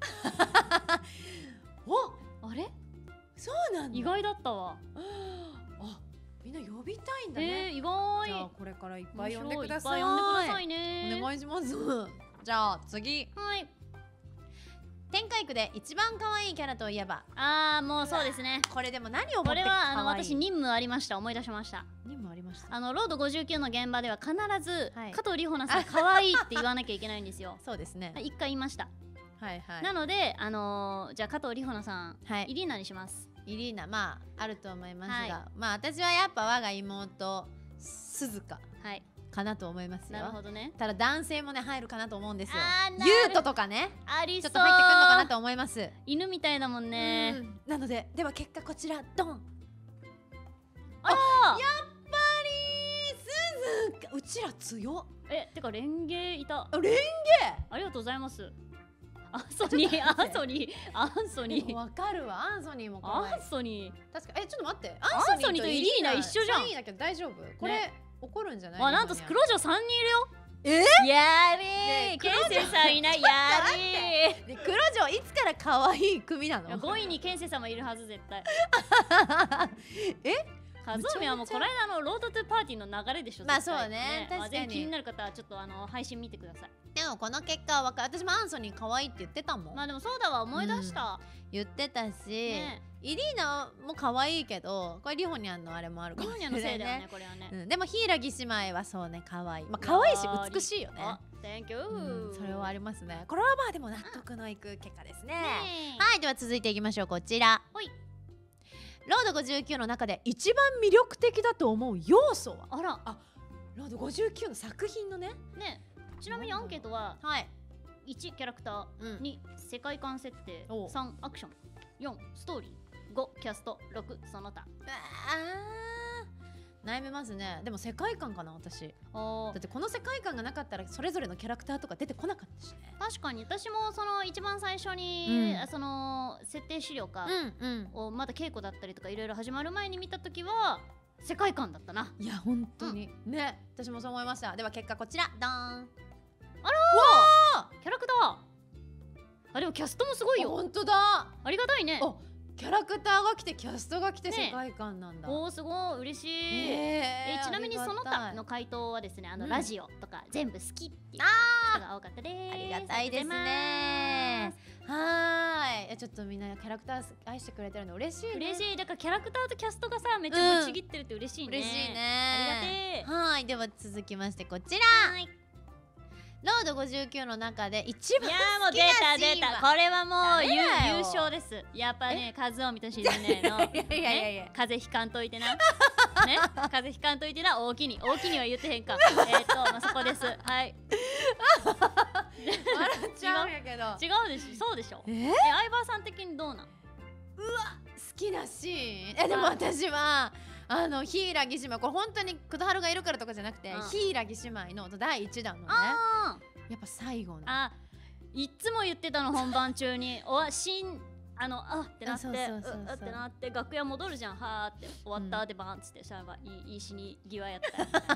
お、 あれ？ そうなんだ。 意外だったわ。 あ、みんな呼びたいんだね。 えー、意外。 じゃあこれからいっぱい呼んでください。 いっぱい呼んでくださいね。 お願いします。じゃあ次。 はい。 天界区で一番可愛いキャラといえば、 ああ、もうそうですね。 これでも何を思って可愛い？ これはあの私任務ありました。思い出しました。 任務ありました。 あのロードごじゅうきゅうの現場では必ず、はい、加藤里穂奈さん可愛いって言わなきゃいけないんですよ。 そうですね。 一回言いました。 はいはい。 なのであのー、じゃあ加藤里穂奈さん、はい、イリーナにします。 イリーナ、まああると思いますが、はい、まあ私はやっぱ我が妹鈴鹿。はい。かなと思いますよ。 なるほどね。 ただ男性もね入るかなと思うんですよ。 ゆうととかね、 ありそう、 ちょっと入ってくるのかなと思います。 犬みたいだもんね。 んなのででは結果こちらドン。 あら、やっぱり鈴鹿、うちら強っ。 え、てかレンゲいた。 レンゲありがとうございます。アンソニー、アンソニー、アンソニー。 わかるわ、アンソニーも可愛い。 アンソニー。 確か、え、ちょっと待って。 アンソニーとイリーナ一緒じゃん。 いいだけど大丈夫？これ怒るんじゃない？ あ、なんと黒女三人いるよ。 え？ やべえ、ケンセイさんいない。やべえ。黒女いつから可愛い組なの？ ごいにケンセイ様いるはず絶対。 え？ カズオミはもうこの間のロードトゥーパーティーの流れでしょ。 まあそうね。確かに。 気になる方はちょっとあの配信見てください。 でもこの結果は私もアンソニー可愛いって言ってたもん。 まあでもそうだわ、思い出した。 言ってたし、イリーナも可愛いけど、これリホニャンのあれもあるかもしれないね。 リホニャンのせいだよね、これはね。 でも柊姉妹はそうね、可愛い。まあ可愛いし美しいよね。 Thank you。 それはありますね。これはまあでも納得のいく結果ですね。はい、では続いていきましょう。こちら。ロードごじゅうきゅうの中で一番魅力的だと思う要素は？ あら、 あ、ロードごじゅうきゅうの作品のね。 ね、ちなみにアンケートは、はい、いちキャラクター、に世界観設定、さんアクション、よんストーリー、ごキャスト、ろくその他。あー、悩めますね。でも世界観かな、私。だってこの世界観がなかったらそれぞれのキャラクターとか出てこなかったしね。 確かに私もその一番最初に、うん、その設定資料かをまだ稽古だったりとかいろいろ始まる前に見た時は世界観だったな。 いや本当に、うん、ね、私もそう思いました。では結果こちら、ドーン。あらー、キャラクター。あ、でもキャストもすごいよ。 本当だ、 ありがたいね。 キャラクターが来てキャストが来て世界観なんだ。 おお、すごい嬉しい。えちなみにその他の回答はですね、あのラジオとか全部好きっていう人が多かったです。 ありがたいですね。はい、ちょっとみんなキャラクター愛してくれてるの嬉しいね。 嬉しい。だからキャラクターとキャストがさめっちゃぶちぎってるって嬉しいね。 嬉しいね。 ありがてー。 はい、では続きましてこちら。ロードごじゅうきゅうの中で一番好きなシーンは？いやもう出た出た、 これはもう優勝です。やっぱね、カズオミとしずねの風邪ひかんといてな、ね、風邪ひかんといてな、大きに大きには言ってへんか。えっとまあそこです。はい。 笑っちゃうんやけど。 違うでしょ、そうでしょ。え、相葉さん的にどうなん？うわ、 好きなシーン。え、でも私はあの柊姉妹、これ本当にくだはるがいるからとかじゃなくて、柊姉妹のだいいちだんのね、やっぱ最後の、 あ、いっつも言ってたの、本番中におわしんあのあってなって、うってなって楽屋戻るじゃん、はーって終わったでバーンっつって、それはいいしに際やったみたいな。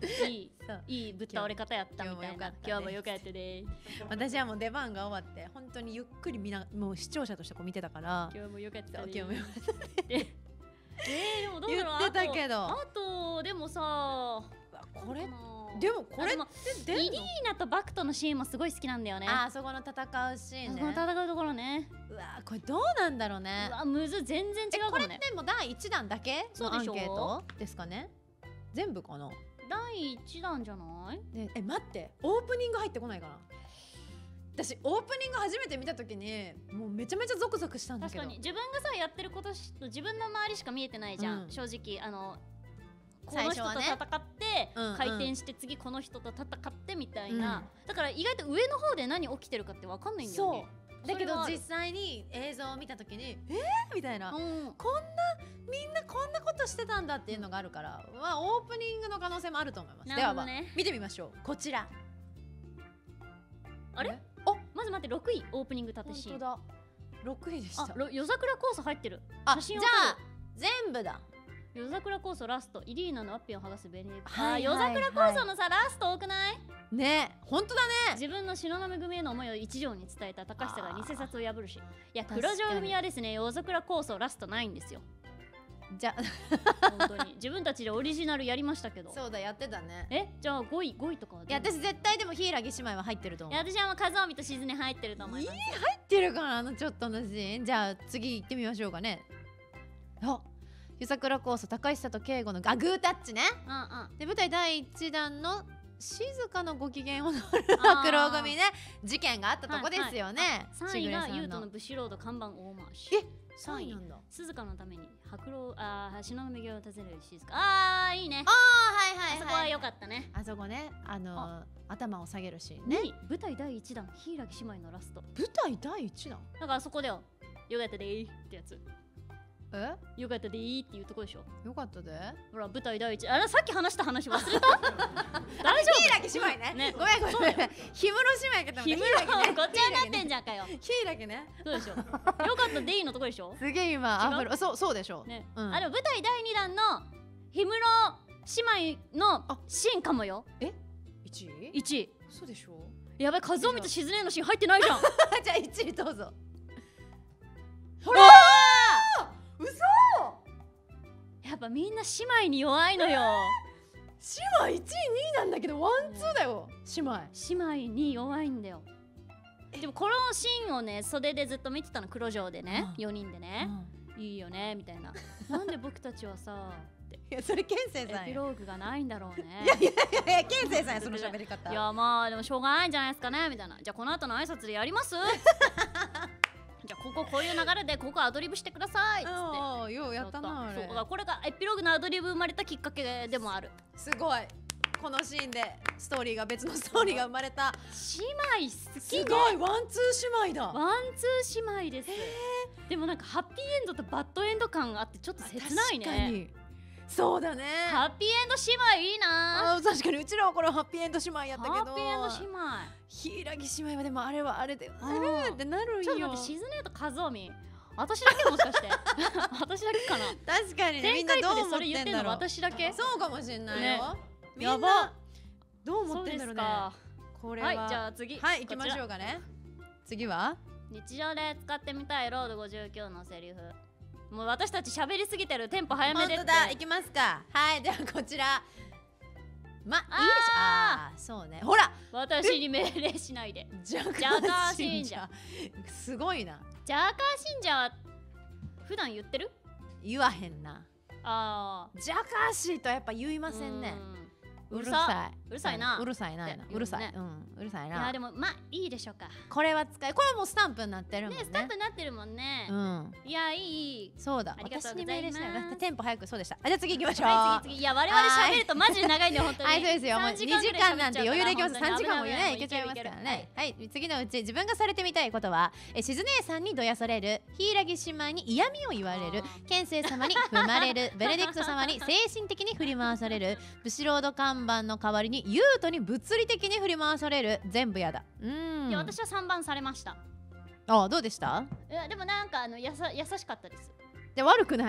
いいそういいぶっ倒れ方やったみたいな。今日もよかったね。 私はもう出番が終わって本当にゆっくりみなもう視聴者としてこう見てたから今日もよかったね。 今日もよかったえー、でもどうだろう。 言ってたけどあとあとでもさこれあでもこれっでもて出るイリーナとバクトのシーンもすごい好きなんだよね。 ああそこの戦うシーンねこの戦うところね。 うわこれどうなんだろうねうわむず全然違うかもね。 これってもうだいいちだんだけそうでしょのアンケートですかね全部かなだいいちだんじゃない？ ねえ待ってオープニング入ってこないかな私オープニング初めて見た時にもうめちゃめちゃゾクゾクしたんだけど確かに自分がさやってることし自分の周りしか見えてないじゃん、 うん正直あのこの人と最初はね戦って、 うんうん回転して次この人と戦ってみたいな、 うんだから意外と上の方で何起きてるかって分かんないんだよね。 そうだけどそれはある実際に映像を見た時にえーみたいな、 うん、 こんなみんなこんなことしてたんだっていうのがあるから、まあ、オープニングの可能性もあると思います。 なでは、まあるほどね見てみましょうこちらあれおまず待ってろくいオープニング立てシーン。 本当だろくいでしたあろ夜桜コース入ってる。 あ写真をじゃ撮あ全部だる夜桜コースラストイリーナのアッピを剥がすベネディクト。 はいはいはいあ夜桜コースのさラスト多くない？ ね本当だね自分の東雲組への思いを一条に伝えた高久が偽札を破るし、いや確かに黒城組はですね夜桜コースラストないんですよ。 じゃ本当に自分たちでオリジナルやりましたけどそうだやってたねえじゃあごいごいとかはいや私絶対でも柊姉妹は入ってると思ういや私はもう和臣と静音入ってると思います。 入ってるかなあのちょっとのシーンじゃあ次行ってみましょうかねあ夜桜コース高久と圭吾のあグータッチねうんうんで舞台だいいちだんの静かのご機嫌を乗るあー黒組ね事件があったとこですよね、 さんいがしぐれさん優斗の武士ロード看板大回し。 えさんいなんだ鈴鹿のために白老あー東雲宮を訪ねる静か。あーいいね。 あーはいはいはいあそこは良かったね。 あそこねあのー頭を下げるシーンねに舞台だいいちだん柊姉妹のラスト。 舞台だいいちだんなんかあそこだよ。よかったでーってやつ。 えよかったでーっていうとこでしょ。 よかったでほら舞台だいいちあれさっき話した話忘れた大丈柊姉妹ねねごめんごめんごめん氷室姉妹かと夫思った日村ねこっちはなってんじゃんかよ。 柊ねそうでしょ。よかったでーのとこでしょ。 すげえ今違うアフロそうそうでしょうね、 うんあでも舞台だいにだんの氷室姉妹のあシーンかもよ。 いちいいちいそうでしょやばい和臣と静音のシーン入ってないじゃん。 じゃあいちいどうぞほら嘘やっぱみんな姉妹に弱いのよ。 姉妹いちいにいなんだけどワンツーだよ姉妹姉妹に弱いんだよ。でもこのシーンをね袖でずっと見てたの黒城でね、 うんよにんでね、いいよねみたいな。なんで僕たちはさっていやそれ健生さんやエピローグがないんだろうね。 いやいやいやいや健生さんやその喋り方いやまあでもしょうがないんじゃないですかねみたいな。じゃあこの後の挨拶でやりますじゃあこここういう流れでここアドリブしてくださいっつってああようやったなあれそうだからこれがエピローグのアドリブ生まれたきっかけでもある。 すごいこのシーンでストーリーが別のストーリーが生まれた姉妹好きすね。 ごいワンツー姉妹だワンツー姉妹です。でもなんかハッピーエンドとバッドエンド感があってちょっと切ないね。 確かにそうだねハッピーエンド姉妹いいな。 あー確かにうちらはこれハッピーエンド姉妹やったけどハッピーエンド姉妹。 柊姉妹はでもあれはあれであーあれってなるんよちょっと待って、静音と和臣。私だけもしかして私だけかな。 確かにねみんな展開どう思っ部でそれ言ってんのてんだろう私だけ。 そうかもしれないねよみんやばなどう思そうでってんだろうねすか。 これははい、じゃあ次。 はい行きましょう。 うかね次は日常で使ってみたいロードごじゅうきゅうのセリフ。もう私たち喋りすぎてるテンポ早め本でって。 当だ行きますかはいじゃあこちらまいいでしょあーそうねほら私に命令しないで。 ジャカジャカー信者すごいなジャーカー信者は普段言ってる？ 言わへんなあジャカーシーとはやっぱ言いまあ。 せんねうんうるさいうるさいなうるさいなってうるさい言うねうんうるさいいやなでもまあいいでしょうか。 これは使いこれはもうスタンプになってるもんねねスタンプになってるもんね。 うんいやいいいい。 そうだありがとう私にございます命令しないだってテンポ早くそうでしたあじゃあ次行きましょうはい次次いや我々喋るとマジで長いんだよ本当に。 はい、そうですよ。もうさんにじかんなんて余裕でいけます。 本当にさんじかんも危ないね、いけちゃいますからね。はい、次のうち自分がされてみたいことは、え、しず姉さんにどやされる、柊姉妹に嫌味を言われる、健生様に踏まれる、ベネディクト様に精神的に振り回される、ブシロード看板の代わりにユートに物理的に振り回される、全部やだ。うーん。 いや私はさんばんされました。 あ、どうでした？ いやでもなんかあのやさ優しかったです。 で悪くない。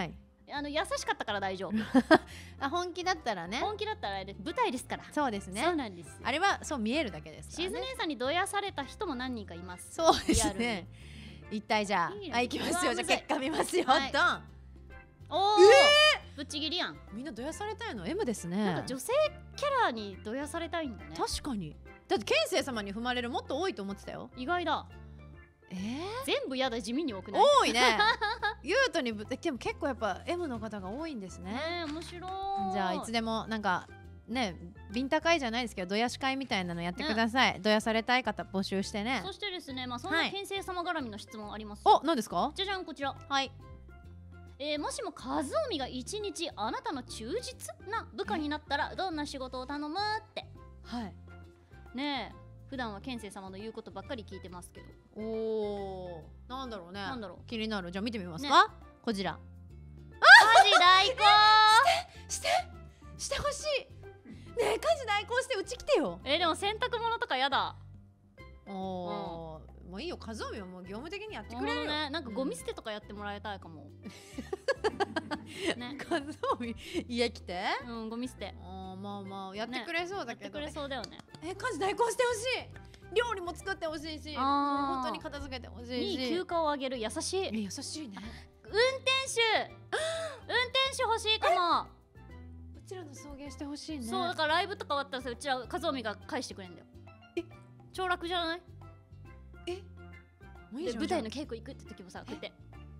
あの優しかったから大丈夫。 あ、本気だったらね。 本気だったらあれ舞台ですから。 そうですね。 そうなんです。 あれはそう見えるだけですからね。 しず姉さんにどやされた人も何人かいます。 そうですね。一体じゃあ、 いいねあ、いきますよ。じゃあ結果見ますよ。 はいドン。 おお、ぶっちぎりやん。 みんなどやされたいの エム ですね。 なんか女性キャラにどやされたいんだね。 確かに。だって剣聖様に踏まれるもっと多いと思ってたよ。 意外だ。 えー、 全部やだ、地味に多くない？ 多いね。ユートにぶでも結構やっぱ エム の方が多いんですね。 ねえ、面白い。 じゃあいつでもなんかね、ビンタ会じゃないですけど、どやし会みたいなのやってください。どやされたい方募集してね。 そしてですね、まあそんな剣聖様絡みの質問あります。 お、何ですか？ じゃじゃん、こちら。 はい。 えー、もしも和臣が一日あなたの忠実な部下になったらどんな仕事を頼むって。 はい。 ねえ、普段は剣聖様の言うことばっかり聞いてますけど。 おお、なんだろうね。 なんだろう。 気になる。じゃあ見てみますか。こちら。 家事代行。 してしてしてほしい。ねえ、家事代行してうち来てよ。 えー、でも洗濯物とかやだ。 おお、もういいよ。和臣はもう業務的にやってくれるよね。なんかゴミ捨てとかやってもらいたいかも。 ね、和臣家来て。 うん、ゴミ捨て。 ああ、まあまあやってくれそうだけど。 やってくれそうだよね。 え、家事代行してほしい。料理も作ってほしいし、本当に片付けてほしいし。 いい休暇をあげる。優しい。 え、優しいね。 運転手。運転手欲しいかも。 うちらの送迎してほしいね。 そうだからライブとか終わったらさ、うちら和臣が返してくれんだよ。え、超楽じゃない？ え、もういいじゃん。 舞台の稽古行くって時もさ、こうやって。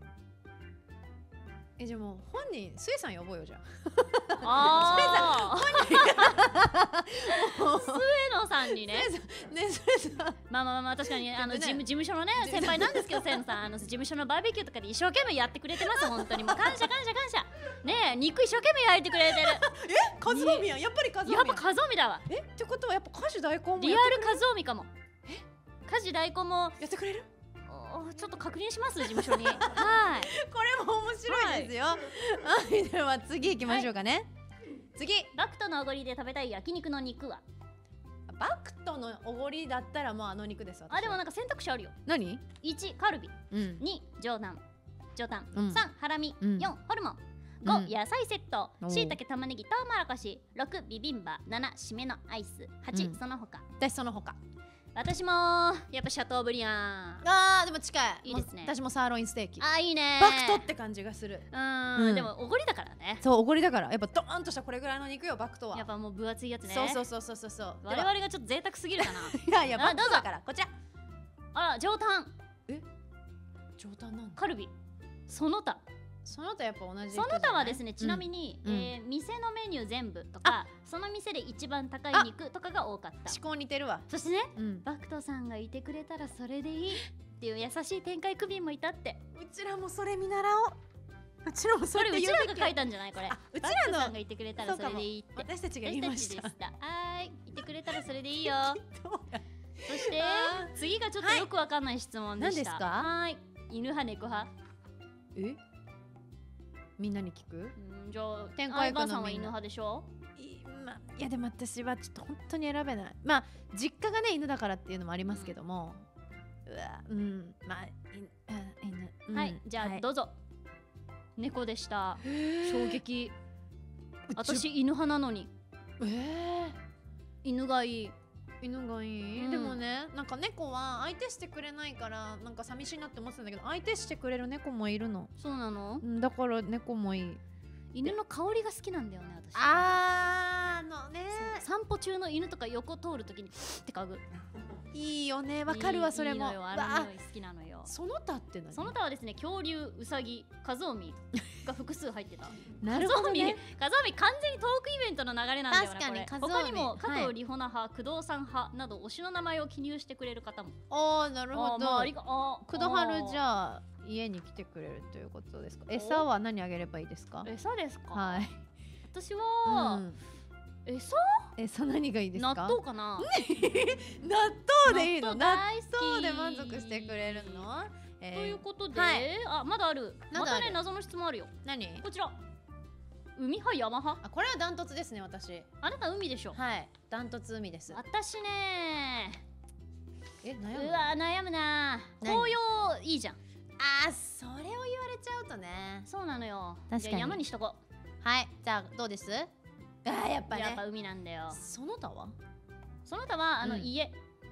え、じゃあもう本人スエさん呼ぼうよ。じゃあああスエノさんにね。 ね、スエさん。 まあまあまあ、確かにあの事務事務所のね先輩なんですけど、スエノさんあの事務所のバーベキューとかで一生懸命やってくれてます。本当にもう感謝感謝感謝。ねえ、肉一生懸命焼いてくれてる。 え、和臣やん。やっぱり和臣。 やっぱ和臣だわ。 え、ってことはやっぱ家事代行もリアル和臣かも。え、家事代行もやってくれる？ ちょっと確認します、事務所に。はい。 これも面白いですよ。はい、では次行きましょうかね。次。 バクトのおごりで食べたい焼肉の肉は？ バクトのおごりだったらもうあの肉です。 あ、でもなんか選択肢あるよ。 何？ いちカルビ、 うん、 に上タン、上タン、 うん、 さんハラミ、 うん、 よんホルモン、ご野菜セット、しいたけ玉ねぎトウモロコシ、ろくビビンバ、なな締めのアイス、はち、うん、その他。 私その他。 私もやっぱシャトーブリアン。 あー、でも近い。 いいですね。 私もサーロインステーキ。 あー、いいね。 バクトって感じがする。 うん、でもおごりだからね。 そう、おごりだからやっぱドーンとしたこれぐらいの肉よ、バクトは。 やっぱもう分厚いやつね。 そうそうそうそうそうそう。 我々がちょっと贅沢すぎるかな。 いやいや、バクトだからこちら。 あら、上タン。 え、上タンなんだ。 カルビ、その他。 その他やっぱ同じ。 その他はですね、ちなみに、うん、えー、店のメニュー全部とか、その店で一番高い肉とかが多かった。 思考似てるわ。 そしてね、 うん、 バクトさんがいてくれたらそれでいいっていう優しい展開クビもいたって。 うちらもそれ見習おう。うちらもそれうちらが書いたんじゃないこれ。 うちらのさんがいてくれたらそれでいいって。 私たちが言いました。 はい、いてくれたらそれでいいよ。そして次がちょっとよくわかんない質問でした。 何ですか？ はい、犬派猫派？ え？みんなに聞く？ うん、じゃあ天海ばあさんは犬派でしょ？ い, ま、いやでも私はちょっと本当に選べない。まあ実家がね犬だからっていうのもありますけども、うん、うわ、うん、まあ犬、 うん、はい、じゃあ、はい、どうぞ。猫でした。衝撃。私犬派なのに。 えー、 犬がいい。 犬がいい、うん、でもね、なんか猫は相手してくれないからなんか寂しいなって思ってたんだけど、相手してくれる猫もいるの。 そうなの？ うん、だから猫もいい。 犬の香りが好きなんだよね、私。 あーのね、 散歩中の犬とか横通るときにって嗅ぐ。 いいよね、わかるわ。それもいいのよ、あの匂い好きなのよ。 その他って何？ その他はですね、恐竜、ウサギ、カゾウミが複数入ってた。 なるほどね。 カゾウミ完全にトークイベントの流れなんだよね。 確かにカゾウミ。 他にも加藤里穂奈派、工藤さん派など推しの名前を記入してくれる方も。 ああ、なるほど。 ありがあくどはるじゃあ家に来てくれるということですか？餌は何あげればいいですか？ 餌ですか？ はい。 私は、うん、餌？ 餌何がいいですか？ 納豆かな。 納豆でいいの？納豆で満足してくれるの？ えー、ということで、はい、あ、まだある。またね、謎の質問あるよ。 何？ こちら。海派山派？ あ、これはダントツですね、私。 あなた海でしょ？ はい、ダントツ海です。 私ね。 え、悩む？ うわ、悩むな。紅葉いいじゃん。 あ、それを言われえちゃうとね。 そうなのよ。 確かにじゃあ山にしとこはい、じゃあどうです？あーやっう。 ぱね。 やっぱ海なんだよ。 その他はその他はあのうん家。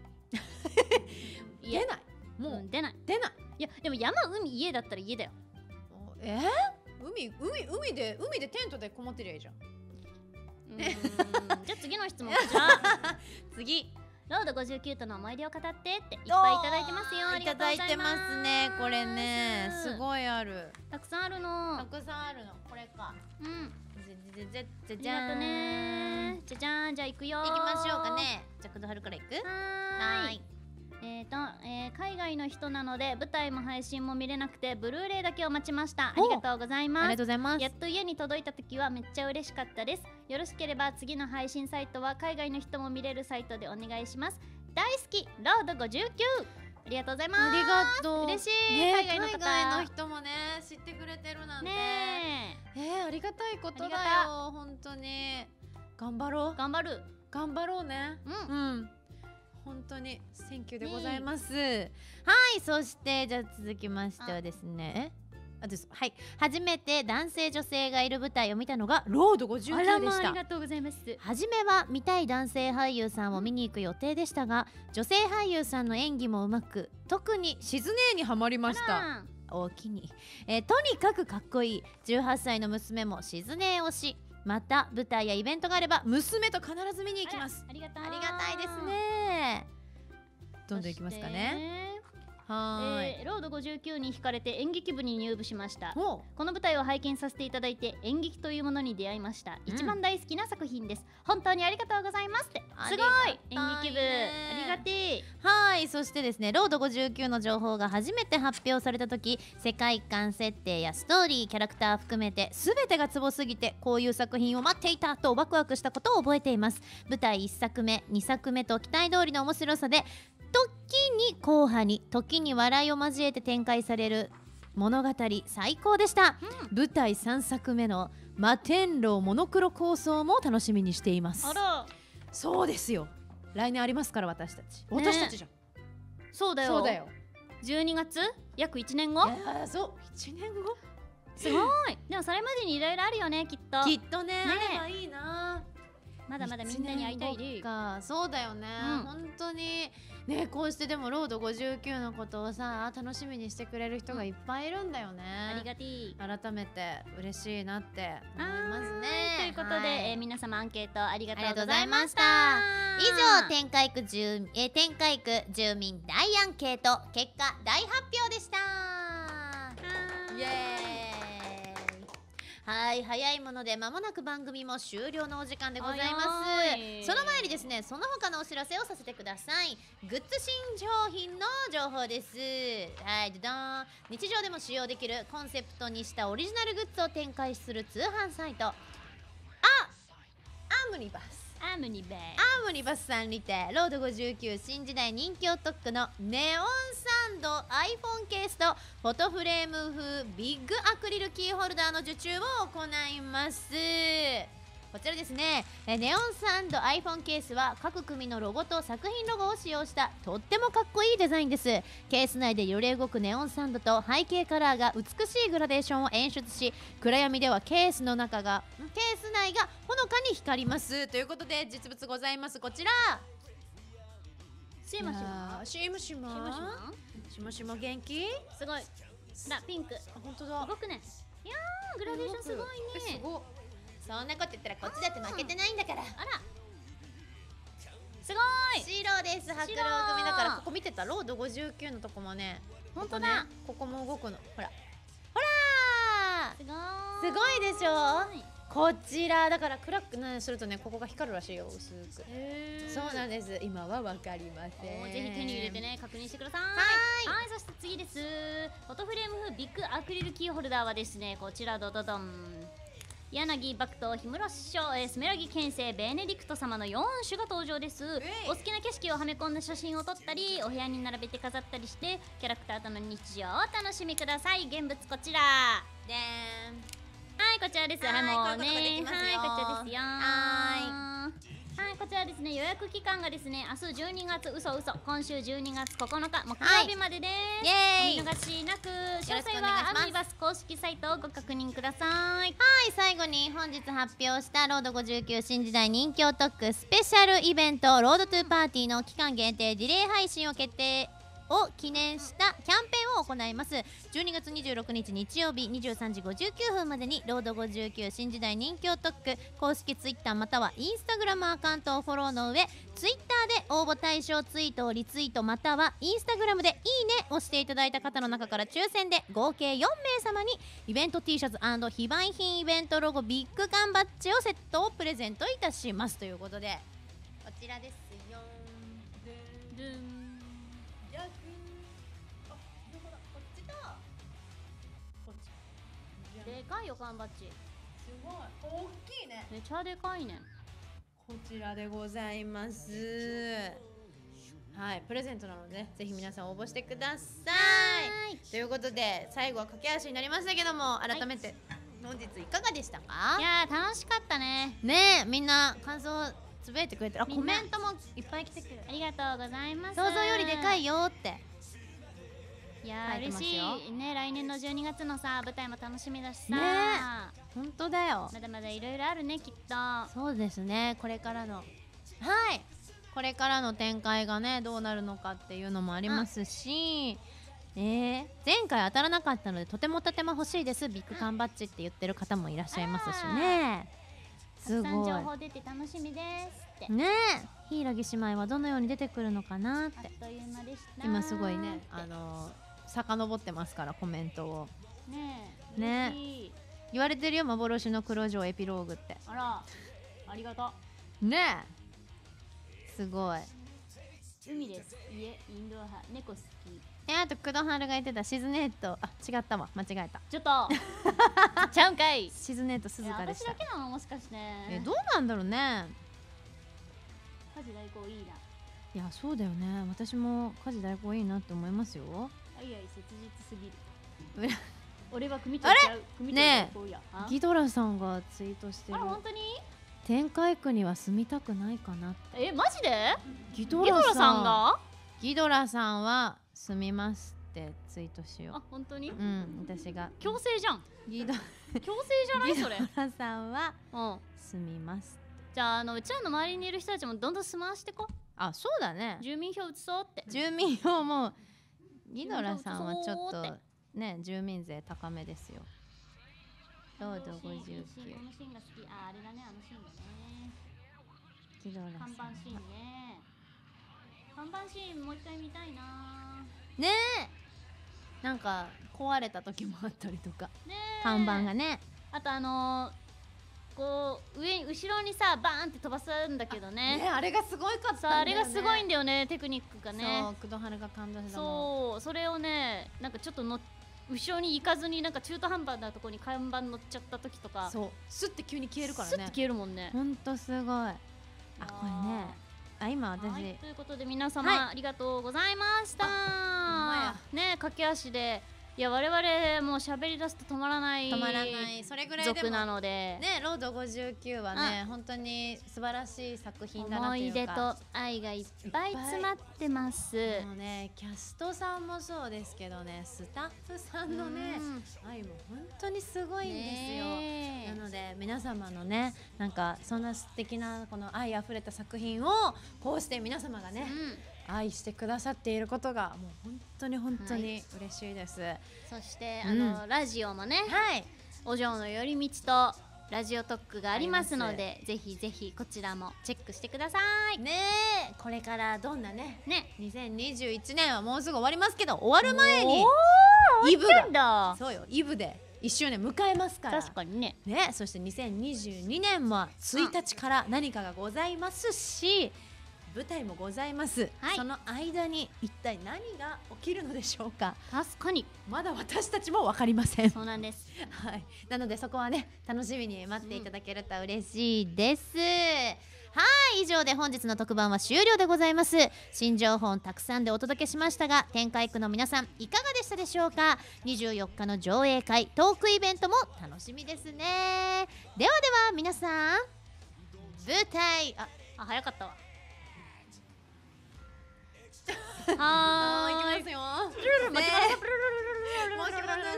出ない。もううん出ない。 出ない。 いやでも山海家だったら家だよ。 えー、海海海で海でテントでこもってりゃいいじゃん。 うーんじゃあ次の質問こちら。 次。 ロードごじゅうきゅうとの思い出を語ってっていっぱいいただいてますよ。あいりがとうございただいてまますすね。これね、すごいある。 たくさんあるたの。 くさんあるの。これか。 うん。 じゃじゃじゃあじゃじゃーん。 りがとね。じゃじゃーん、じゃあ行くよ。 行きましょうか。ね。じゃあ、くどはるから行く。 はーい。えーと、えー海外の人なので舞台も配信も見れなくてブルーレイだけを待ちました。ありがとうございありがます。 とうございますや。っと家に届いた時はめっちゃ嬉しかったです。よろしければ次の配信サイトは海外の人も見れるサイトでお願いします。大好きロードごじゅうきゅう。ありがとうございます。 ありがとう。 嬉しい。 ね、 海外の方海外の人もね、知ってくれてるなんて。 ねえー、ありがたいことだありがよ。本当に。頑張ろえ、 う。 頑張る。 頑張ろうね。 うん。 うん。本当にセンキューでございます。はい、そしてじゃあ続きましてはですね。あですはい、初めて男性女性がいる舞台を見たのがロードごじゅうきゅうでした。 ありがとうございます。 初めは見たい男性俳優さんを見に行く予定でしたが、女性俳優さんの演技もうまく、特にしずねーにハマりましたおおきに、えーとにかくかっこいい。じゅうはっさいの娘もしずねー推し。また舞台やイベントがあれば娘と必ず見に行きます。 ありがたい。 ありがたいですね。どんどんいきますかね。はーい、 えー、ロードごじゅうきゅうに惹かれて演劇部に入部しました。 ほこの舞台を拝見させていただいて演劇というものに出会いました。 うん一番大好きな作品です。本当にありがとうございますって。すごいありがたいね演劇部ありがてえ。 はい、そしてですね、ロードごじゅうきゅうの情報が初めて発表された時、世界観設定やストーリー、キャラクター含めて全てがツボすぎて、こういう作品を待っていたとワクワクしたことを覚えています。舞台いっさくめにさくめと期待通りの面白さで、時に硬派に時に笑いを交えて展開される物語、最高でした。舞台さんさくめの摩天楼モノクロ構想も楽しみにしています。 あら、 そうですよ、来年ありますから。私たち私たちじゃん、 そうだよ。 そうだよ。 じゅうにがつ約いちねんご。 いやー、そういちねんごすごい。でもそれまでにいろいろあるよねきっと。 きっとね、 ねあればいいな。 まだまだみんなに会いたいいちねんで。 ごか、そうだよね、 うん本当にね。こうしてでもロードごじゅうきゅうのことをさ、楽しみにしてくれる人がいっぱいいるんだよね。 ありがてえ。 改めて嬉しいなって思いますね。 ということで、 はいえー皆様アンケートありがとうありがとうございましございましたた。 以上、天海区住えー天海区住民大アンケート結果大発表でした。イエーイ。はい、早いもので間もなく番組も終了のお時間でございます。 早いその前にですね、その他のお知らせをさせてください。グッズ新商品の情報です。はい、ドドーン。日常でも使用できるコンセプトにしたオリジナルグッズを展開する通販サイト、あアムニバスアムニベアームニバスさんにてロードごじゅうきゅう新時代人気お得のネオンサンド iPhone ケースとフォトフレーム風ビッグアクリルキーホルダーの受注を行います。こちらですね、えネオンサンド iPhone ケースは各組のロゴと作品ロゴを使用したとってもかっこいいデザインです。ケース内で揺れ動くネオンサンドと背景カラーが美しいグラデーションを演出し、暗闇ではケースの中がケース内がほのかに光りますということで、実物ございます。こちらシーマシマシムシマシマシマしもしも元気？ すごい。だピンク本当だ。 動くね。いやーグラデーションすごいね。 すごい。そんなこと言ったらこっちだって負けてないんだから。 あらすごい。 白です。白狼組だから。ここ見てたロードごじゅうきゅうのとこもね、 本当だ。 ここも動くの。ほらほらすごい。 すごいでしょ。こちらだから暗くするとね、ここが光るらしいよ、薄く。そうなんです。今はわかりません。 ぜひ手に入れてね、確認してください。 はいはい、そして次です。フォトフレーム風ビッグアクリルキーホルダーはですね、こちらドドドン。柳幕と氷室師匠、えー、スメラギ県政ベネディクト様のよん種が登場です。お好きな景色をはめ込んだ写真を撮ったり、お部屋に並べて飾ったりして、キャラクターとの日常をお楽しみください。現物こちらでーん。 はい、こちらです。 ははいい、もうね、 こういうことができますよはい、こちらですよ。 ははい、こちらですね、予約期間がですね、明日じゅうにがつ、嘘嘘、今週じゅうにがつここのか木曜日までです。 イエーイ。 お見逃しなく、詳詳細はアミバス公式サイトをご確認ください。 はい、最後に本日発表したロードごじゅうきゅう新時代人気お得スペシャルイベントロードトゥーパーティーの期間限定ディレイ配信を決定を記念したキャンペーンを行います。じゅうにがつにじゅうろくにち日曜日にじゅうさんじごじゅうきゅうふんまでにロードごじゅうきゅう新時代人気お得公式ツイッターまたはインスタグラムアカウントをフォローの上ツイッターで応募対象ツイートをリツイートまたはインスタグラムでいいねをしていただいた方の中から抽選で合計よんめいさまにイベント T シャツ&非売品イベントロゴビッグ缶バッジをセットをプレゼントいたしますということでこちらですよ。 ドゥンでかいよ缶バッジ。 すごい大きいね。 めちゃでかいねん。 こちらでございます。はい、プレゼントなので、ね、ぜひ皆さん応募してください。ということで最後は駆け足になりましたけども改めて、はい、本日いかがでしたか？ いやー楽しかったね。 ねえみんな感想つぶやいてくれてる。あコメントもいっぱい来てくれる。 ありがとうございます。 想像よりでかいよって。 いやー嬉しいね。来年のじゅうにがつのさ舞台も楽しみだしさ、 ね、本当だよ。 まだまだいろいろあるねきっと。 そうですね。これからのはいこれからの展開がねどうなるのかっていうのもありますし、えー、前回当たらなかったのでとてもとても欲しいですビッグ缶バッジって言ってる方もいらっしゃいますしね。すごい。 たくさん情報出て楽しみですってねえ。柊姉妹はどのように出てくるのかなって。 あっという間でした今すごいねあの遡ってますからコメントをねえね言われてるよ幻の黒城エピローグって。 あらありがとうねえすごい。 海です。家インドア派猫好き。 えあと工藤春が言ってたシズネットあ違ったわ間違えた。 ちょっとちゃうんかい。 シズネット鈴鹿でした。 私だけなのもしかして。 えどうなんだろうね。 家事代行いいな。 いやそうだよね。私も家事代行いいなって思いますよ。 あいあい切実すぎる。俺は組長ちゃう。組長ねえギドラさんがツイートしてる。 あら本当に？ 天海区には住みたくないかなって。 えマジで？ ギドラさんがギドラさんは住みますってツイートしよう。 あ本当に？ うん私が強制じゃん。 ギド強制じゃないそれ。 ギドラさんはうん住みますって。 じゃああのうちらの周りにいる人たちもどんどん住まわしてこ。 あそうだね。 住民票移そうって。 住民票もギドラさんはちょっとね住民税高めですよ。ロードごじゅうきゅう。 このシーンが好き。ああれだねあのシーンだね。 ギドラさん看板シーンね。看板シーンもう一回見たいな。 ねえなんか壊れた時もあったりとか、 ね看板がね。 あとあのーこう上後ろにさバーンって飛ばすんだけどね。 ねあれがすごいかったんだよね。 あれがすごいんだよねテクニックがね。 そう工藤春が感動したもん。そうそれをねなんかちょっとの後ろに行かずになんか中途半端なところに看板乗っちゃった時とか。 そうスッて急に消えるからね。 スッて消えるもんね。 ほんとすごい。あこれねあ今私、 はい、ということで皆様、はい、ありがとうございました。ね駆け足でいや我々もう喋り出すと止まらない止まらないそれぐらいでも族なのでねロードごじゅうきゅうはね本当に素晴らしい作品だなというか思い出と愛がいっぱい詰まってます。 もうねキャストさんもそうですけどねスタッフさんのね愛も本当にすごいんですよ。なので皆様のねなんかそんな素敵なこの愛あふれた作品をこうして皆様がね、うん、愛してくださっていることがもう本当に本当に嬉しいです。はい、 そしてあの、うん、ラジオもね、はい、お嬢の寄り道とラジオトークがありますのでぜひぜひこちらもチェックしてくださいね。 えこれからどんなねねにせんにじゅういちねんはもうすぐ終わりますけど終わる前にイブがそうよイブでいっしゅうねん迎えますから。 確かにね。 ねそしてにせんにじゅうにねんもついたちから何かがございますし舞台もございます、はい、その間に一体何が起きるのでしょうか。 確かにまだ私たちも分かりません。 そうなんです、 はい、なのでそこはね楽しみに待っていただけると嬉しいです、うん、はい以上で本日の特番は終了でございます。新情報たくさんでお届けしましたが天海区の皆さんいかがでしたでしょうか。にじゅうよっかの上映会トークイベントも楽しみですね。ではでは皆さん舞台ああ早かったわはーい、行きますよ。ね、もう決まらない。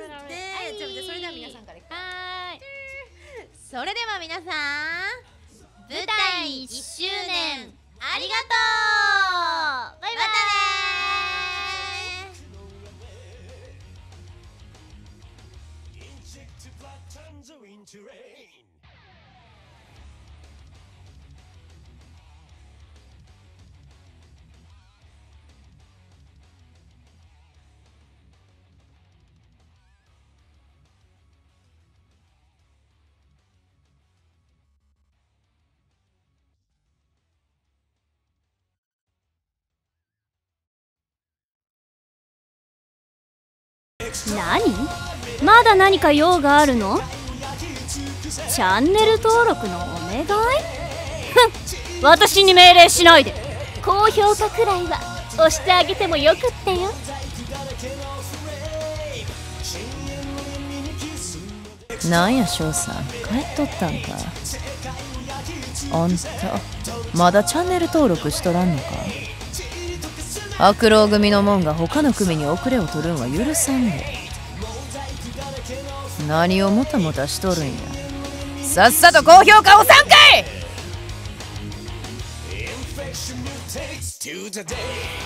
さんからいくか。 はーい。 それでは皆さん、 舞台いっしゅうねんありがとう。バイバイ。 またねー。 何？まだ何か用があるの？チャンネル登録のお願い？ふん、私に命令しないで。高評価くらいは押してあげてもよくってよ。 なんや翔さん、帰っとったんか。あんたまだチャンネル登録しとらんのか。悪郎組のもんが他の組に遅れを取るんは許さんで。何をもたもたしとるんや。さっさと高評価押さんかい。